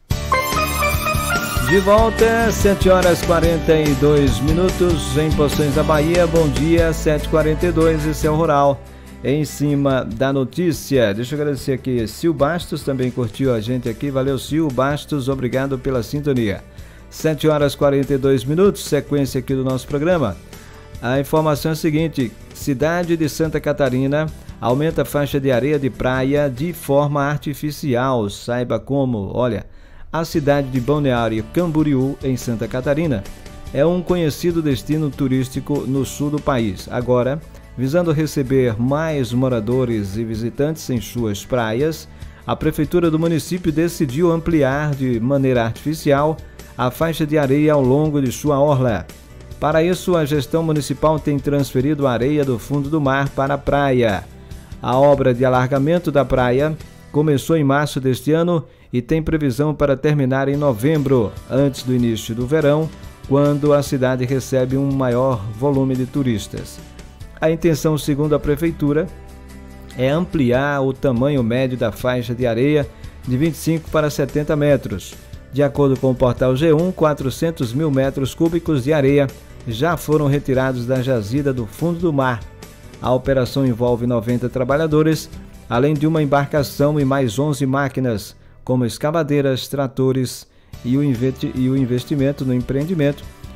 De volta, sete horas e quarenta e dois minutos em Poções da Bahia. Bom dia, sete e quarenta e dois, esse é o Rural. Em cima da notícia, deixa eu agradecer aqui, Sil Bastos também curtiu a gente aqui. Valeu, Sil Bastos, obrigado pela sintonia. sete horas e quarenta e dois minutos, sequência aqui do nosso programa. A informação é a seguinte: cidade de Santa Catarina aumenta a faixa de areia de praia de forma artificial. Saiba como. Olha, a cidade de Balneário Camboriú, em Santa Catarina, é um conhecido destino turístico no sul do país. Agora, visando receber mais moradores e visitantes em suas praias, a prefeitura do município decidiu ampliar de maneira artificial a faixa de areia ao longo de sua orla. Para isso, a gestão municipal tem transferido a areia do fundo do mar para a praia. A obra de alargamento da praia começou em março deste ano e tem previsão para terminar em novembro, antes do início do verão, quando a cidade recebe um maior volume de turistas. A intenção, segundo a prefeitura, é ampliar o tamanho médio da faixa de areia de vinte e cinco para setenta metros. De acordo com o portal G um, quatrocentos mil metros cúbicos de areia já foram retirados da jazida do fundo do mar. A operação envolve noventa trabalhadores, além de uma embarcação e mais onze máquinas, como escavadeiras, tratores, e o investimento no empreendimento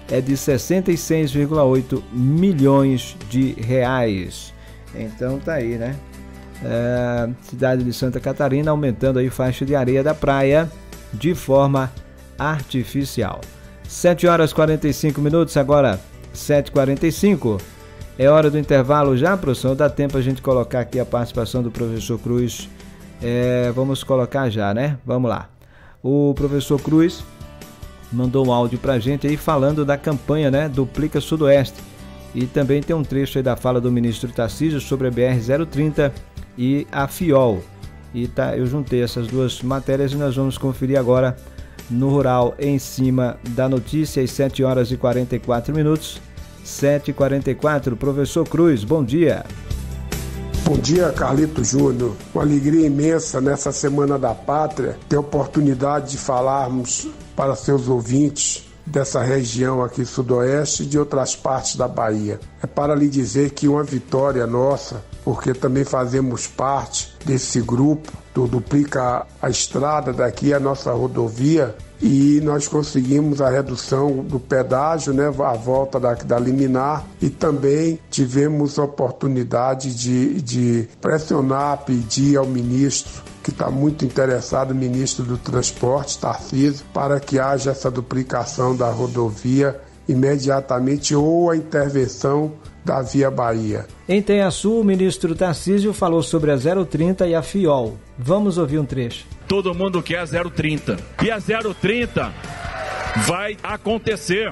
é de sessenta e seis vírgula oito milhões de reais. Então tá aí, né? É, cidade de Santa Catarina aumentando aí faixa de areia da praia de forma artificial. sete horas e quarenta e cinco minutos, agora sete e quarenta e cinco. É hora do intervalo já, professor? Dá tempo a gente colocar aqui a participação do professor Cruz. É, vamos colocar já, né? Vamos lá. O professor Cruz mandou um áudio pra gente aí falando da campanha, né? Duplica Sudoeste. E também tem um trecho aí da fala do ministro Tarcísio sobre a B R zero trinta e a FIOL. E tá, eu juntei essas duas matérias e nós vamos conferir agora no Rural em cima da notícia, às sete horas e quarenta e quatro minutos. sete e quarenta e quatro. Professor Cruz, bom dia. Bom dia, Carlito Júnior. Uma alegria imensa nessa Semana da Pátria ter a oportunidade de falarmos para seus ouvintes dessa região aqui sudoeste e de outras partes da Bahia. É para lhe dizer que uma vitória nossa, porque também fazemos parte desse grupo do Duplica a Estrada, daqui a nossa rodovia, e nós conseguimos a redução do pedágio, né, a volta da, da liminar, e também tivemos a oportunidade de, de pressionar, pedir ao ministro, que está muito interessado, o ministro do Transporte, Tarcísio, para que haja essa duplicação da rodovia imediatamente ou a intervenção da Via Bahia. Em Tenhaçu, o ministro Tarcísio falou sobre a zero trinta e a FIOL. Vamos ouvir um trecho. Todo mundo quer a zero trinta. E a zero trinta vai acontecer.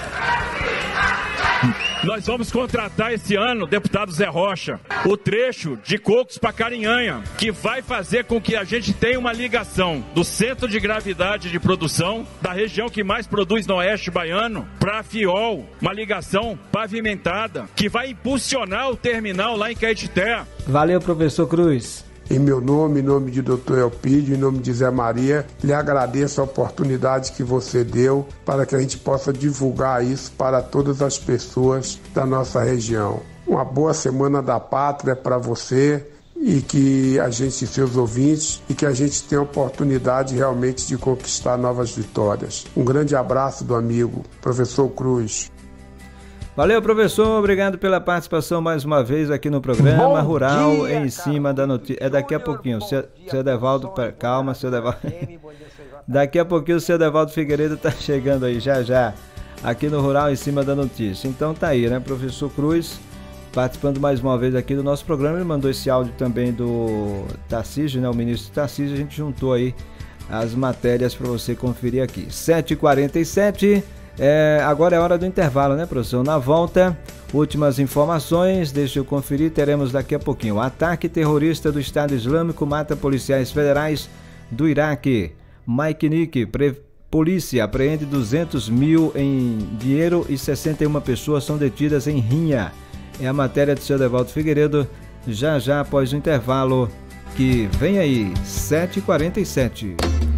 Nós vamos contratar esse ano, deputado Zé Rocha, o trecho de Cocos para Carinhanha, que vai fazer com que a gente tenha uma ligação do centro de gravidade de produção, da região que mais produz no oeste baiano, para a FIOL, uma ligação pavimentada, que vai impulsionar o terminal lá em Caetité. Valeu, professor Cruz. Em meu nome, em nome de doutor Elpidio, em nome de Zé Maria, lhe agradeço a oportunidade que você deu para que a gente possa divulgar isso para todas as pessoas da nossa região. Uma boa Semana da Pátria para você e que a gente, seus ouvintes, e que a gente tenha a oportunidade realmente de conquistar novas vitórias. Um grande abraço do amigo, professor Cruz. Valeu, professor, obrigado pela participação mais uma vez aqui no programa Bom Rural dia, em cima da notícia. É daqui a pouquinho, seu, seu Devaldo, calma, seu Devaldo. Daqui a pouquinho o seu Devaldo Figueiredo está chegando aí, já já, aqui no Rural em cima da notícia. Então tá aí, né, professor Cruz, participando mais uma vez aqui do nosso programa. Ele mandou esse áudio também do Tarcísio, né, o ministro Tarcísio. A gente juntou aí as matérias para você conferir aqui. sete e quarenta e sete. É, agora é hora do intervalo, né, professor? Na volta, últimas informações, deixa eu conferir, teremos daqui a pouquinho. O ataque terrorista do Estado Islâmico mata policiais federais do Iraque. Mike Nick, pre, polícia apreende duzentos mil em dinheiro e sessenta e uma pessoas são detidas em Rinha. É a matéria do seu Devaldo Figueiredo, já já após o intervalo, que vem aí, sete e quarenta e sete.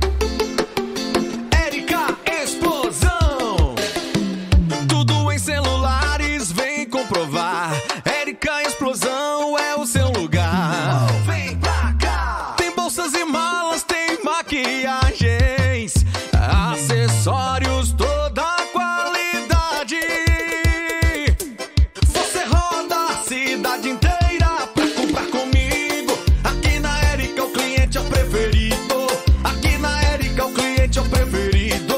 Érica Explosão é o seu lugar. Vem pra cá. Tem bolsas e malas, tem maquiagens, acessórios, toda a qualidade. Você roda a cidade inteira pra comprar comigo. Aqui na Érica o cliente é o preferido. Aqui na Érica o cliente é o preferido.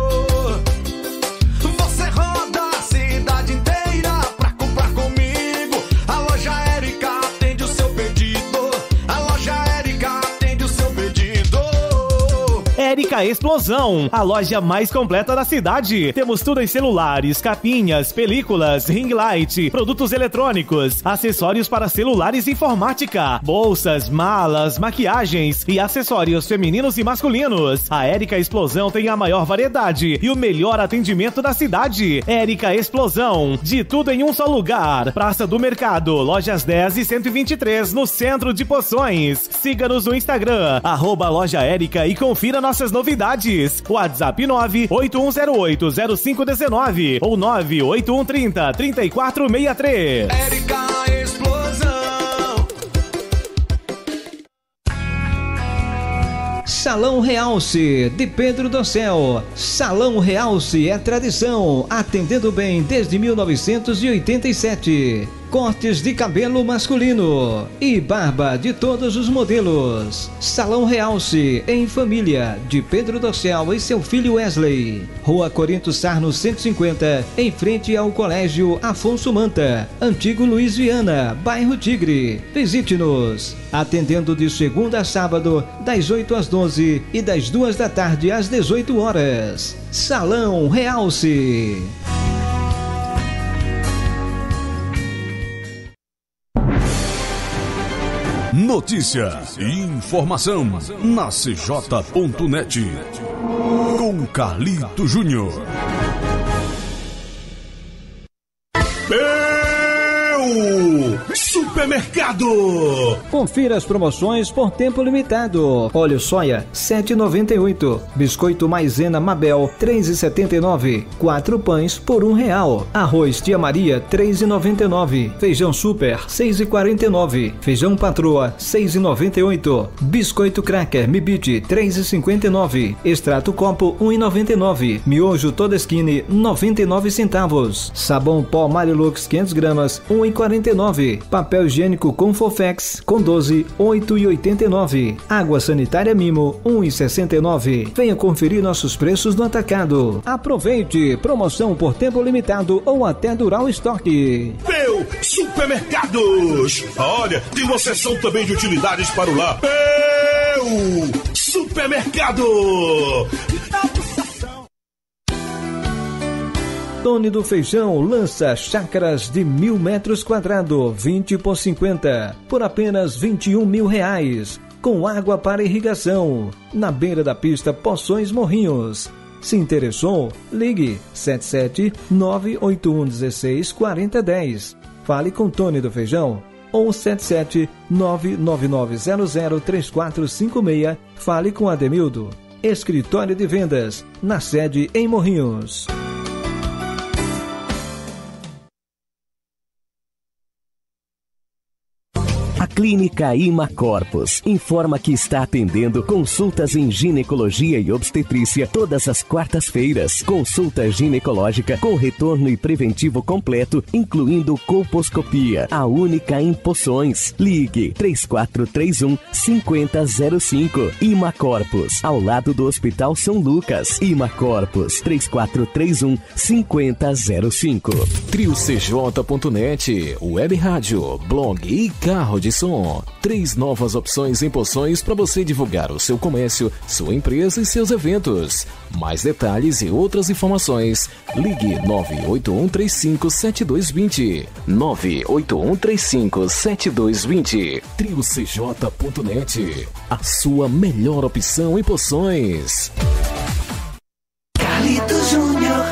Você roda a cidade inteira pra comprar comigo. A loja Érica atende o seu pedido. A loja Érica atende o seu pedido. Érica Explosão, a loja mais completa da cidade. Temos tudo em celulares, capinhas, películas, ring light, produtos eletrônicos, acessórios para celulares e informática, bolsas, malas, maquiagens e acessórios femininos e masculinos. A Érica Explosão tem a maior variedade e o melhor atendimento da cidade. Érica Explosão, de tudo em um só lugar. Praça do Mercado, lojas dez e cento e vinte e três, no centro de Poções. Siga-nos no Instagram, arroba loja Érica, e confira nossas novidades. WhatsApp nove oito um zero oito zero cinco um nove ou nove oito um três zero três quatro seis três. Érica Explosão. Salão Realce, de Pedro do Céu. Salão Realce é tradição, atendendo bem desde mil novecentos e oitenta e sete. Cortes de cabelo masculino e barba de todos os modelos. Salão Realce, em família, de Pedro do Céu e seu filho Wesley. Rua Corinto Sarno cento e cinquenta, em frente ao Colégio Afonso Manta, Antigo Luiz Viana, bairro Tigre. Visite-nos, atendendo de segunda a sábado, das oito às doze e das duas da tarde às dezoito horas. Salão Realce. Notícia e informação na C J ponto net com Carlito Júnior. Supermercado. Confira as promoções por tempo limitado. Óleo soia sete reais e noventa e oito centavos. Biscoito maisena Mabel três reais e setenta e nove centavos. Quatro pães por um real. Arroz Tia Maria três reais e noventa e nove centavos. Feijão Super seis reais e quarenta e nove centavos. Feijão Patroa seis reais e noventa e oito centavos. Biscoito Cracker Mibite três reais e cinquenta e nove centavos. Extrato Copo um real e noventa e nove centavos. Miojo Todeskine noventa e nove centavos. Sabão Pó Marilux quinhentas gramas um real e quarenta e nove centavos. Papel higiênico Confofex com doze, oito reais e oitenta e nove centavos. Água sanitária Mimo um real e sessenta e nove centavos. Venha conferir nossos preços no atacado. Aproveite, promoção por tempo limitado ou até durar o estoque. Meu Supermercados. Olha, tem uma seção também de utilidades para o lar. Meu Supermercado. Tony do Feijão lança chácaras de mil metros quadrados, vinte por cinquenta, por apenas vinte e um mil reais, com água para irrigação, na beira da pista Poções Morrinhos. Se interessou? Ligue sete sete nove oito um um seis quatro zero um zero. Fale com Tony do Feijão ou sete sete nove nove nove zero zero três quatro cinco seis. Fale com Ademildo. Escritório de Vendas, na sede em Morrinhos. A Clínica Imacorpus informa que está atendendo consultas em ginecologia e obstetrícia todas as quartas-feiras. Consulta ginecológica com retorno e preventivo completo, incluindo colposcopia, a única em Poções. Ligue três quatro três um, cinco zero zero cinco. Imacorpus, ao lado do Hospital São Lucas. Imacorpus, três quatro três um, cinco zero zero cinco. Trio C J ponto net, web rádio, blog e carro de som. Três novas opções em Poções para você divulgar o seu comércio, sua empresa e seus eventos. Mais detalhes e outras informações, ligue nove oito um três cinco sete dois dois zero. nove oito um três cinco sete dois dois zero. Trio C J ponto net, a sua melhor opção em Poções. Carlito Júnior.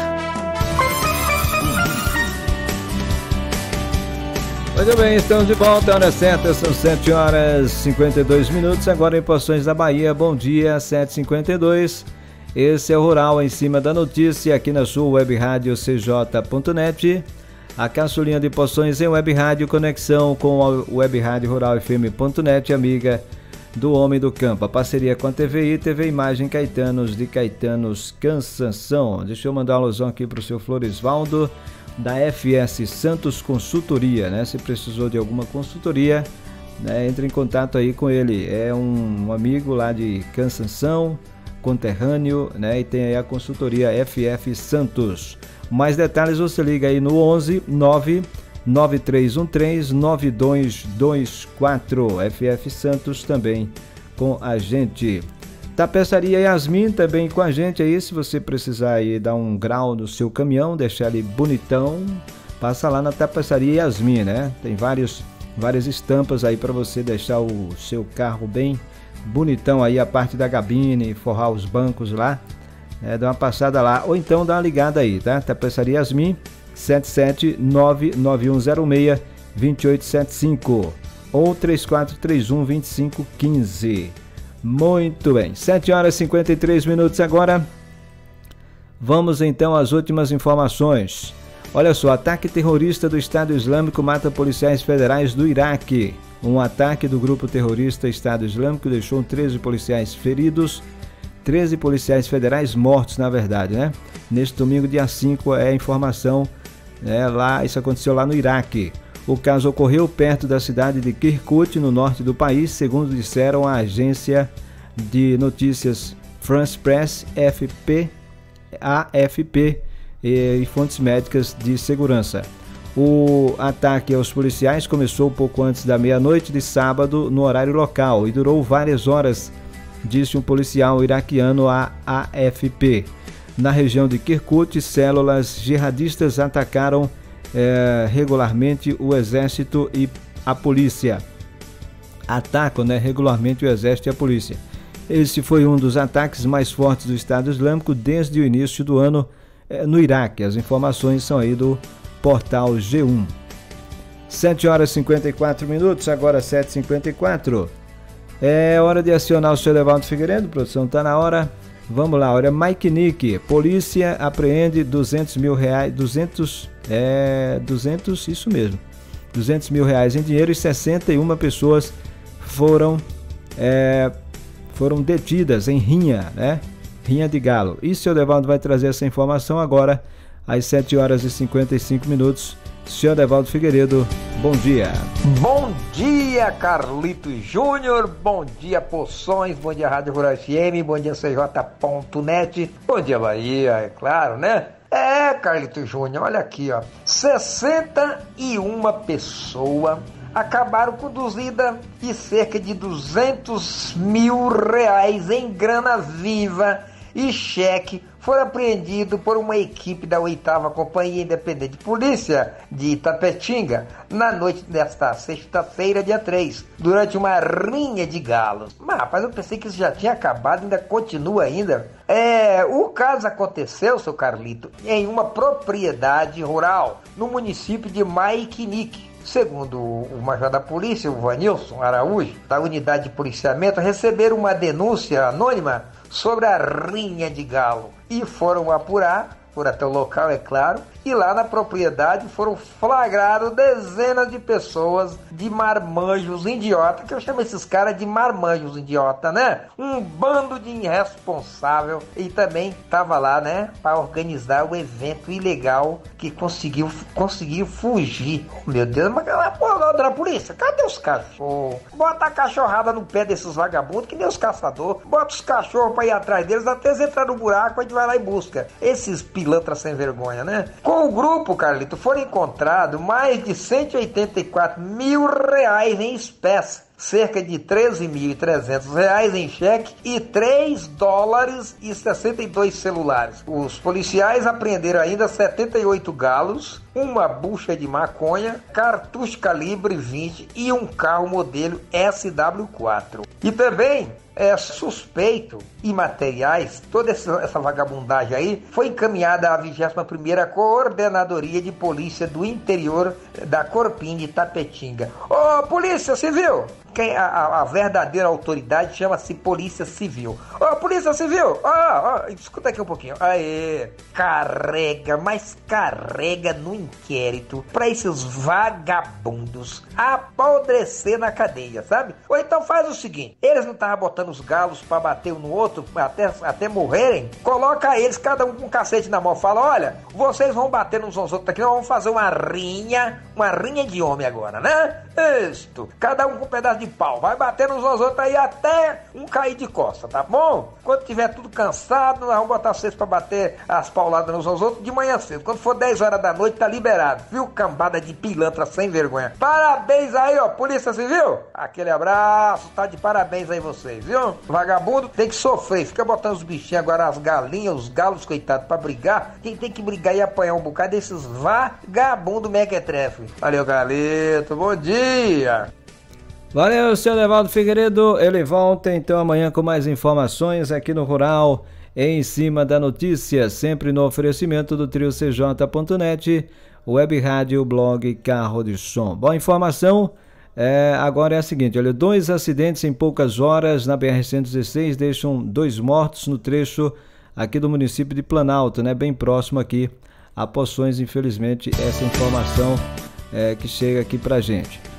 Muito bem, estamos de volta, hora certa, são sete horas e cinquenta e dois minutos, agora em Poções da Bahia, bom dia, sete e cinquenta e dois. Esse é o Rural em cima da notícia, aqui na sua web rádio C J ponto net, a caçulinha de Poções em web rádio, conexão com a web rádio Rural F M ponto net, amiga do Homem do Campo. A parceria com a T V I, T V Imagem Caetanos de Caetanos Cansanção. Deixa eu mandar uma alusão aqui para o seu Floresvaldo, da F S Santos Consultoria, né? Se precisou de alguma consultoria, né? Entre em contato aí com ele. É um amigo lá de Cansanção, conterrâneo, né? E tem aí a consultoria F F Santos. Mais detalhes você liga aí no onze nove nove três um três nove dois dois quatro. F F Santos também com a gente. Tapeçaria Yasmin também com a gente aí, se você precisar aí dar um grau no seu caminhão, deixar ele bonitão, passa lá na Tapeçaria Yasmin, né? Tem vários, várias estampas aí para você deixar o seu carro bem bonitão aí, a parte da cabine, forrar os bancos lá, né? Dá uma passada lá, ou então dá uma ligada aí, tá? Tapeçaria Yasmin, sete sete nove nove um zero seis dois oito sete cinco ou três quatro três um dois cinco um cinco. Muito bem, sete horas e cinquenta e três minutos agora. Vamos então às últimas informações. Olha só, ataque terrorista do Estado Islâmico mata policiais federais do Iraque. Um ataque do grupo terrorista Estado Islâmico deixou treze policiais feridos, treze policiais federais mortos, na verdade, né? Neste domingo, dia cinco, é a informação, né, lá, isso aconteceu lá no Iraque. O caso ocorreu perto da cidade de Kirkuk, no norte do país, segundo disseram a agência de notícias France Press, F P, A F P e, e fontes médicas de segurança. O ataque aos policiais começou pouco antes da meia-noite de sábado no horário local e durou várias horas, disse um policial iraquiano à A F P. Na região de Kirkuk, células jihadistas atacaram eh, regularmente o exército e a polícia. Atacam, né, regularmente o exército e a polícia. Esse foi um dos ataques mais fortes do Estado Islâmico desde o início do ano eh, no Iraque. As informações são aí do portal G um. sete horas e cinquenta e quatro minutos, agora sete e cinquenta e quatro. É hora de acionar o seu Evaldo Figueiredo, produção, tá na hora. Vamos lá, olha, Mike Nick, polícia apreende duzentos mil reais, duzentos, é, duzentos, isso mesmo, duzentos mil reais em dinheiro e sessenta e uma pessoas foram, é, foram detidas em rinha, né? Rinha de galo. E o seu Evaldo vai trazer essa informação agora, às sete horas e cinquenta e cinco minutos. Senhor Evaldo Figueiredo, bom dia. Bom dia, Carlito Júnior, bom dia, Poções, bom dia, Rádio Rural F M, bom dia, C J ponto net, bom dia, Bahia, é claro, né? É, Carlito Júnior, olha aqui, ó, sessenta e uma pessoas acabaram conduzidas e cerca de duzentos mil reais em grana viva e cheque foram apreendidos por uma equipe da oitava Companhia Independente de Polícia de Itapetinga na noite desta sexta-feira, dia três, durante uma rinha de galos. Mas, rapaz, eu pensei que isso já tinha acabado, ainda continua ainda. É, o caso aconteceu, seu Carlito, em uma propriedade rural no município de Maiquinique. Segundo o major da polícia, o Vanilson Araújo, da unidade de policiamento, receberam uma denúncia anônima sobre a rinha de galo e foram apurar, foram até o local, é claro, e lá na propriedade foram flagrados dezenas de pessoas de marmanjos idiota, que eu chamo esses caras de marmanjos idiota, né? Um bando de irresponsável, e também estava lá, né, para organizar o evento ilegal que conseguiu, conseguiu fugir. Meu Deus, mas a porra da polícia, cadê os cachorros? Bota a cachorrada no pé desses vagabundos, que nem os caçadores, bota os cachorros para ir atrás deles, até eles entrar no buraco, a gente vai lá e busca. Esses pilantras sem vergonha, né? Com o grupo, Carlito, foram encontrados mais de cento e oitenta e quatro mil reais em espécie, cerca de treze mil e trezentos reais em cheque e três dólares e sessenta e dois celulares. Os policiais apreenderam ainda setenta e oito galos, uma bucha de maconha, cartucho calibre vinte e um carro modelo S W quatro. E também é suspeito e materiais, toda essa, essa vagabundagem aí foi encaminhada à vigésima primeira Coordenadoria de Polícia do Interior da Corpim de Itapetinga. Ô, Polícia Civil! Quem, a, a, a verdadeira autoridade chama-se Polícia Civil. Ô, Polícia Civil! Ó, ó, escuta aqui um pouquinho. Aê! Carrega, mas carrega no inquérito pra esses vagabundos apodrecer na cadeia, sabe? Ou então faz o seguinte, eles não estavam botando os galos pra bater um no outro até, até morrerem? Coloca eles, cada um com um cacete na mão, fala, olha, vocês vão bater uns aos outros aqui, nós vamos fazer uma rinha, uma rinha de homem agora, né? Isto, cada um com um pedaço de pau, vai bater uns aos outros aí até um cair de costa, tá bom? Quando tiver tudo cansado, nós vamos botar vocês pra bater as pauladas uns aos outros de manhã cedo. Quando for dez horas da noite, tá liberado, viu? Cambada de pilantra sem vergonha. Parabéns aí, ó, Polícia Civil. Aquele abraço, tá de parabéns aí vocês, viu? Vagabundo tem que sofrer, fica botando os bichinhos agora, as galinhas, os galos, coitados, pra brigar. Quem tem que brigar e apanhar um bocado desses vagabundos mequetrefe. Valeu, Galito, bom dia. Valeu, seu Evaldo Figueiredo. Ele volta então amanhã com mais informações aqui no Rural, em cima da notícia, sempre no oferecimento do trio C J ponto net, web rádio, blog, carro de som. Boa informação. É, agora é a seguinte, olha, dois acidentes em poucas horas na B R cento e dezesseis deixam dois mortos no trecho aqui do município de Planalto, né, bem próximo aqui a Poções, infelizmente, essa informação é, que chega aqui pra gente.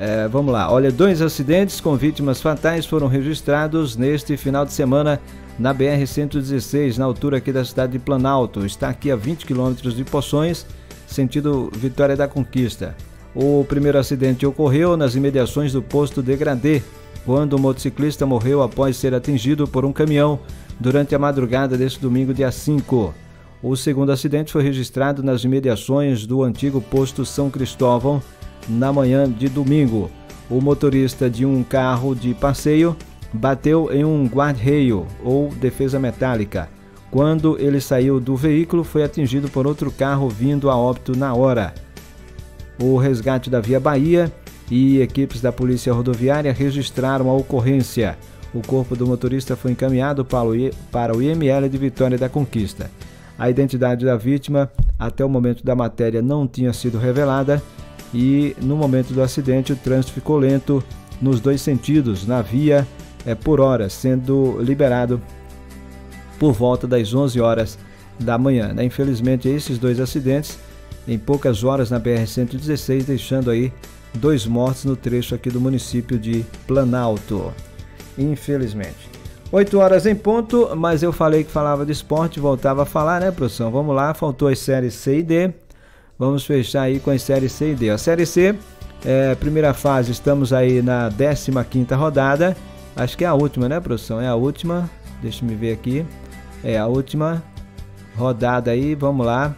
É, vamos lá, olha, dois acidentes com vítimas fatais foram registrados neste final de semana na B R cento e dezesseis, na altura aqui da cidade de Planalto. Está aqui a vinte quilômetros de Poções, sentido Vitória da Conquista. O primeiro acidente ocorreu nas imediações do posto Degradê, quando o motociclista morreu após ser atingido por um caminhão durante a madrugada deste domingo, dia cinco. O segundo acidente foi registrado nas imediações do antigo posto São Cristóvão, na manhã de domingo. O motorista de um carro de passeio bateu em um guarda-reio ou defesa metálica. Quando ele saiu do veículo, foi atingido por outro carro vindo a óbito na hora. O resgate da Via Bahia e equipes da Polícia Rodoviária registraram a ocorrência. O corpo do motorista foi encaminhado para o I M L de Vitória da Conquista. A identidade da vítima, até o momento da matéria, não tinha sido revelada. E no momento do acidente o trânsito ficou lento nos dois sentidos, na via é, por hora, sendo liberado por volta das onze horas da manhã. Né? Infelizmente, esses dois acidentes em poucas horas na B R cento e dezesseis, deixando aí dois mortos no trecho aqui do município de Planalto. Infelizmente. oito horas em ponto, mas eu falei que falava de esporte, voltava a falar, né, produção? Vamos lá, faltou as séries C e D. Vamos fechar aí com as séries C e D. A série C, é, primeira fase, estamos aí na décima quinta rodada. Acho que é a última, né, produção? É a última. Deixa eu ver aqui. É a última rodada aí, vamos lá.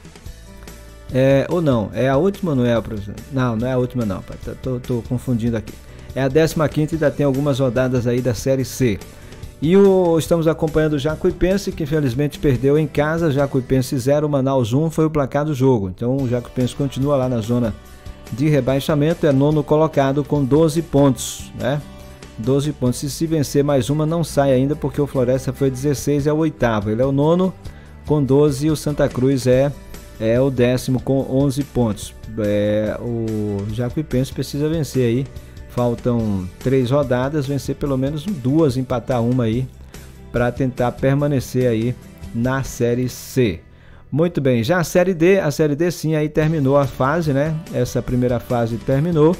É, ou não, é a última ou não é, produção? Não, não é a última não, tô, tô confundindo aqui. É a décima quinta e ainda tem algumas rodadas aí da série C. E o, estamos acompanhando o Jacuipense, que infelizmente perdeu em casa. Jacuipense zero, Manaus um foi o placar do jogo. Então o Jacuipense continua lá na zona de rebaixamento, é nono colocado com doze pontos, né? doze pontos. Se se vencer mais uma, não sai ainda, porque o Floresta foi dezesseis, é o oitavo. Ele é o nono com doze e o Santa Cruz é, é o décimo com onze pontos. É, o Jacuipense precisa vencer aí. Faltam três rodadas, vencer pelo menos duas, empatar uma aí, para tentar permanecer aí na Série C. Muito bem, já a Série D, a Série D sim, aí terminou a fase, né? Essa primeira fase terminou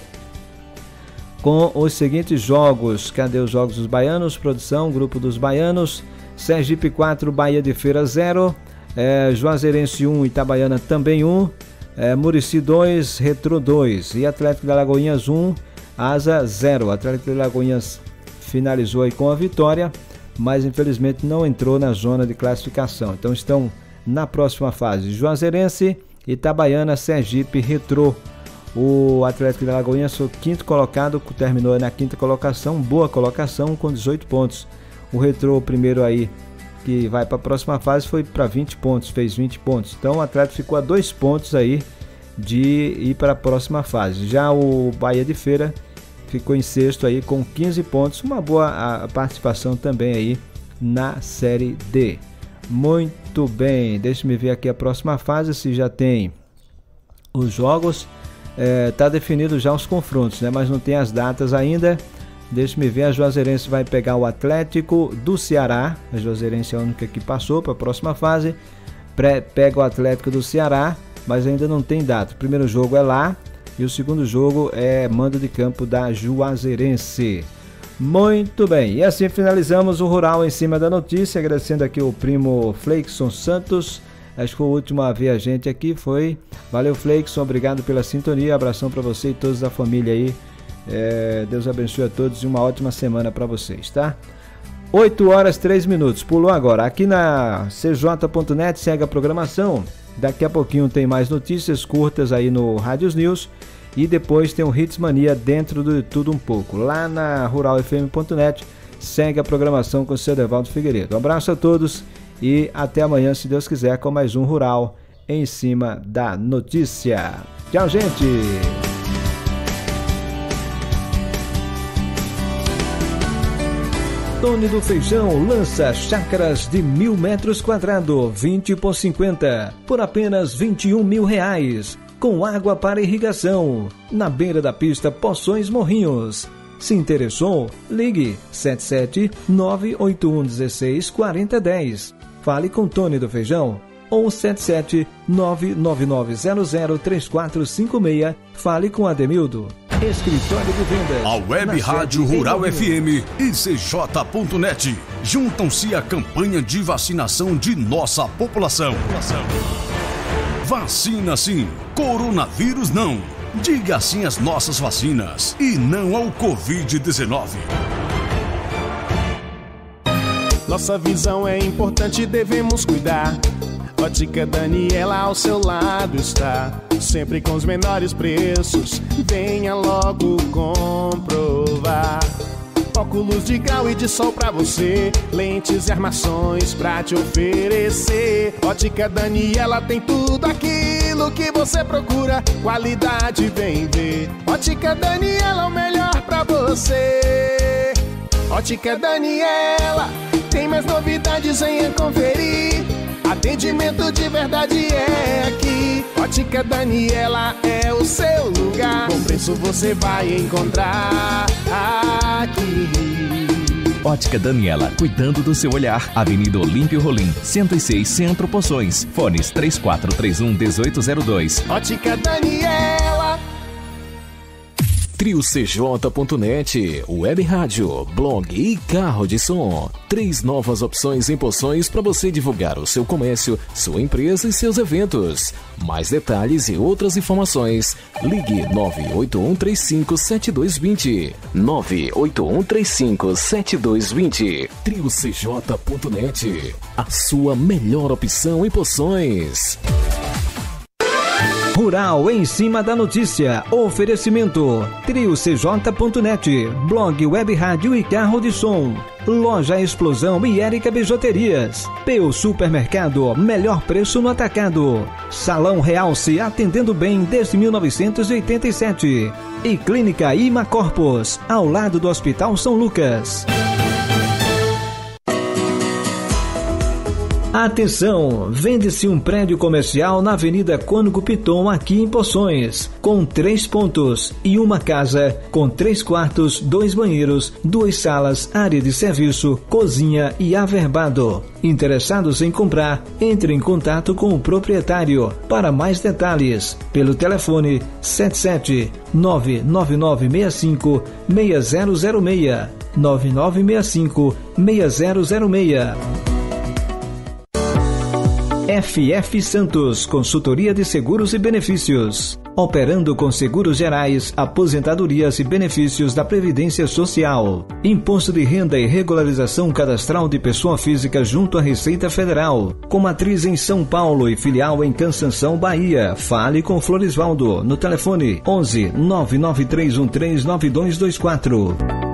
com os seguintes jogos. Cadê os jogos dos baianos? Produção, Grupo dos Baianos, Sergipe quatro, Bahia de Feira zero, é, Juazeirense um, Itabaiana também um, é, Murici dois, Retrô dois e Atlético de Alagoinhas um, Asa zero. O Atlético de Alagoinhas finalizou aí com a vitória, mas infelizmente não entrou na zona de classificação. Então estão na próxima fase Juazeirense, Itabaiana, Sergipe, Retrô. O Atlético de Alagoinhas foi o quinto colocado, terminou na quinta colocação, boa colocação com dezoito pontos. O Retrô, o primeiro aí, que vai para a próxima fase, foi para vinte pontos, fez vinte pontos. Então o Atlético ficou a dois pontos aí de ir para a próxima fase. Já o Bahia de Feira ficou em sexto aí com quinze pontos, uma boa participação também aí na Série D. Muito bem, deixa-me ver aqui a próxima fase, se já tem os jogos. É, tá definido já os confrontos, né? Mas não tem as datas ainda. Deixa-me ver, a Juazeirense vai pegar o Atlético do Ceará. A Juazeirense é a única que passou para a próxima fase. Pré, pega o Atlético do Ceará, mas ainda não tem data. O primeiro jogo é lá e o segundo jogo é mando de campo da Juazeirense. Muito bem, e assim finalizamos o Rural em cima da notícia, agradecendo aqui o primo Fleikson Santos. Acho que foi o último a ver a gente aqui, foi. Valeu, Fleikson, obrigado pela sintonia, abração para você e todos da família aí. É, Deus abençoe a todos e uma ótima semana para vocês, tá? oito horas, três minutos, pulou agora. Aqui na C J ponto net segue a programação. Daqui a pouquinho tem mais notícias curtas aí no Rádios News. E depois tem o Hits Mania dentro do Tudo Um Pouco. Lá na rural f m ponto net segue a programação com o seu Devaldo Figueiredo. Um abraço a todos e até amanhã, se Deus quiser, com mais um Rural em cima da notícia. Tchau, gente! Tony do Feijão lança chácaras de mil metros quadrados, vinte por cinquenta, por apenas vinte e um mil reais. Com água para irrigação, na beira da pista Poções Morrinhos. Se interessou? Ligue sete sete nove oito um um seis quatro zero um zero. Fale com Tony do Feijão ou sete sete nove nove nove zero zero três quatro cinco seis. Fale com Ademildo. Escritório de vendas. A Web Rádio Rural F M e C J ponto net juntam-se à campanha de vacinação de nossa população. Vacina sim, coronavírus não. Diga sim às nossas vacinas e não ao covid dezenove. Nossa visão é importante, devemos cuidar. Ótica Daniela ao seu lado está, sempre com os menores preços. Venha logo comprovar. Óculos de grau e de sol pra você, lentes e armações pra te oferecer. Ótica Daniela tem tudo aquilo que você procura, qualidade vem ver. Ótica Daniela é o melhor pra você. Ótica Daniela tem mais novidades, venha conferir. Atendimento de verdade é aqui. Ótica Daniela é o seu lugar. Com preço você vai encontrar aqui. Ótica Daniela, cuidando do seu olhar. Avenida Olímpio Rolim, cento e seis, Centro Poções. Fones três quatro três um, um oito zero dois. Ótica Daniela. Trio C J ponto net, Web Rádio, Blog e Carro de Som. Três novas opções em poções para você divulgar o seu comércio, sua empresa e seus eventos. Mais detalhes e outras informações, ligue nove oito um três cinco sete dois dois zero. nove oito um três cinco sete dois dois zero. Trio C J ponto net, a sua melhor opção em poções. Rural em cima da notícia. Oferecimento Trio C J ponto net, Blog, Web Rádio e Carro de Som. Loja Explosão e Érica Bijuterias. Peu Supermercado, melhor preço no atacado. Salão Realce, atendendo bem desde mil novecentos e oitenta e sete. E Clínica Ima Corpus, ao lado do Hospital São Lucas. Atenção! Vende-se um prédio comercial na Avenida Cônigo Piton, aqui em Poções, com três pontos e uma casa com três quartos, dois banheiros, duas salas, área de serviço, cozinha e averbado. Interessados em comprar, entre em contato com o proprietário. Para mais detalhes, pelo telefone sete sete nove nove nove seis cinco seis zero zero seis, nove nove seis cinco seis zero zero seis. F F Santos, consultoria de seguros e benefícios. Operando com seguros gerais, aposentadorias e benefícios da Previdência Social. Imposto de renda e regularização cadastral de pessoa física junto à Receita Federal. Com matriz em São Paulo e filial em Cansanção, Bahia. Fale com Florisvaldo no telefone onze nove nove três um três nove dois dois quatro.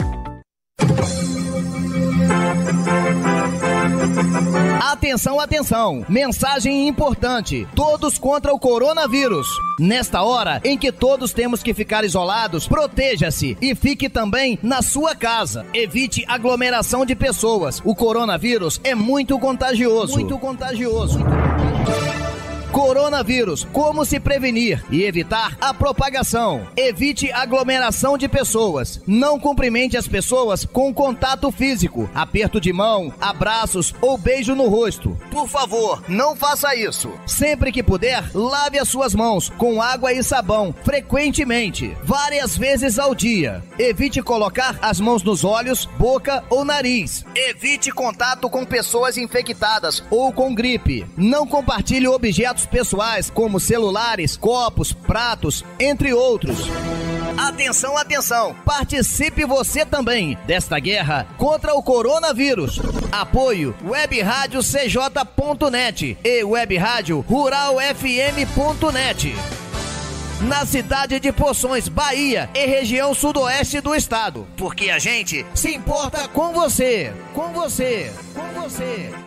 Atenção, atenção! Mensagem importante: todos contra o coronavírus. Nesta hora em que todos temos que ficar isolados, proteja-se e fique também na sua casa. Evite aglomeração de pessoas. O coronavírus é muito contagioso. Muito contagioso. Coronavírus, como se prevenir e evitar a propagação. Evite aglomeração de pessoas. Não cumprimente as pessoas com contato físico, aperto de mão, abraços ou beijo no rosto. Por favor, não faça isso. Sempre que puder, lave as suas mãos com água e sabão frequentemente, várias vezes ao dia. Evite colocar as mãos nos olhos, boca ou nariz. Evite contato com pessoas infectadas ou com gripe. Não compartilhe objetos pessoais como celulares, copos, pratos, entre outros. Atenção, atenção! Participe você também desta guerra contra o coronavírus. Apoio Web Rádio C J ponto net e Web Rádio Rural F M ponto net. Na cidade de Poções, Bahia e região sudoeste do estado. Porque a gente se importa com você, com você, com você.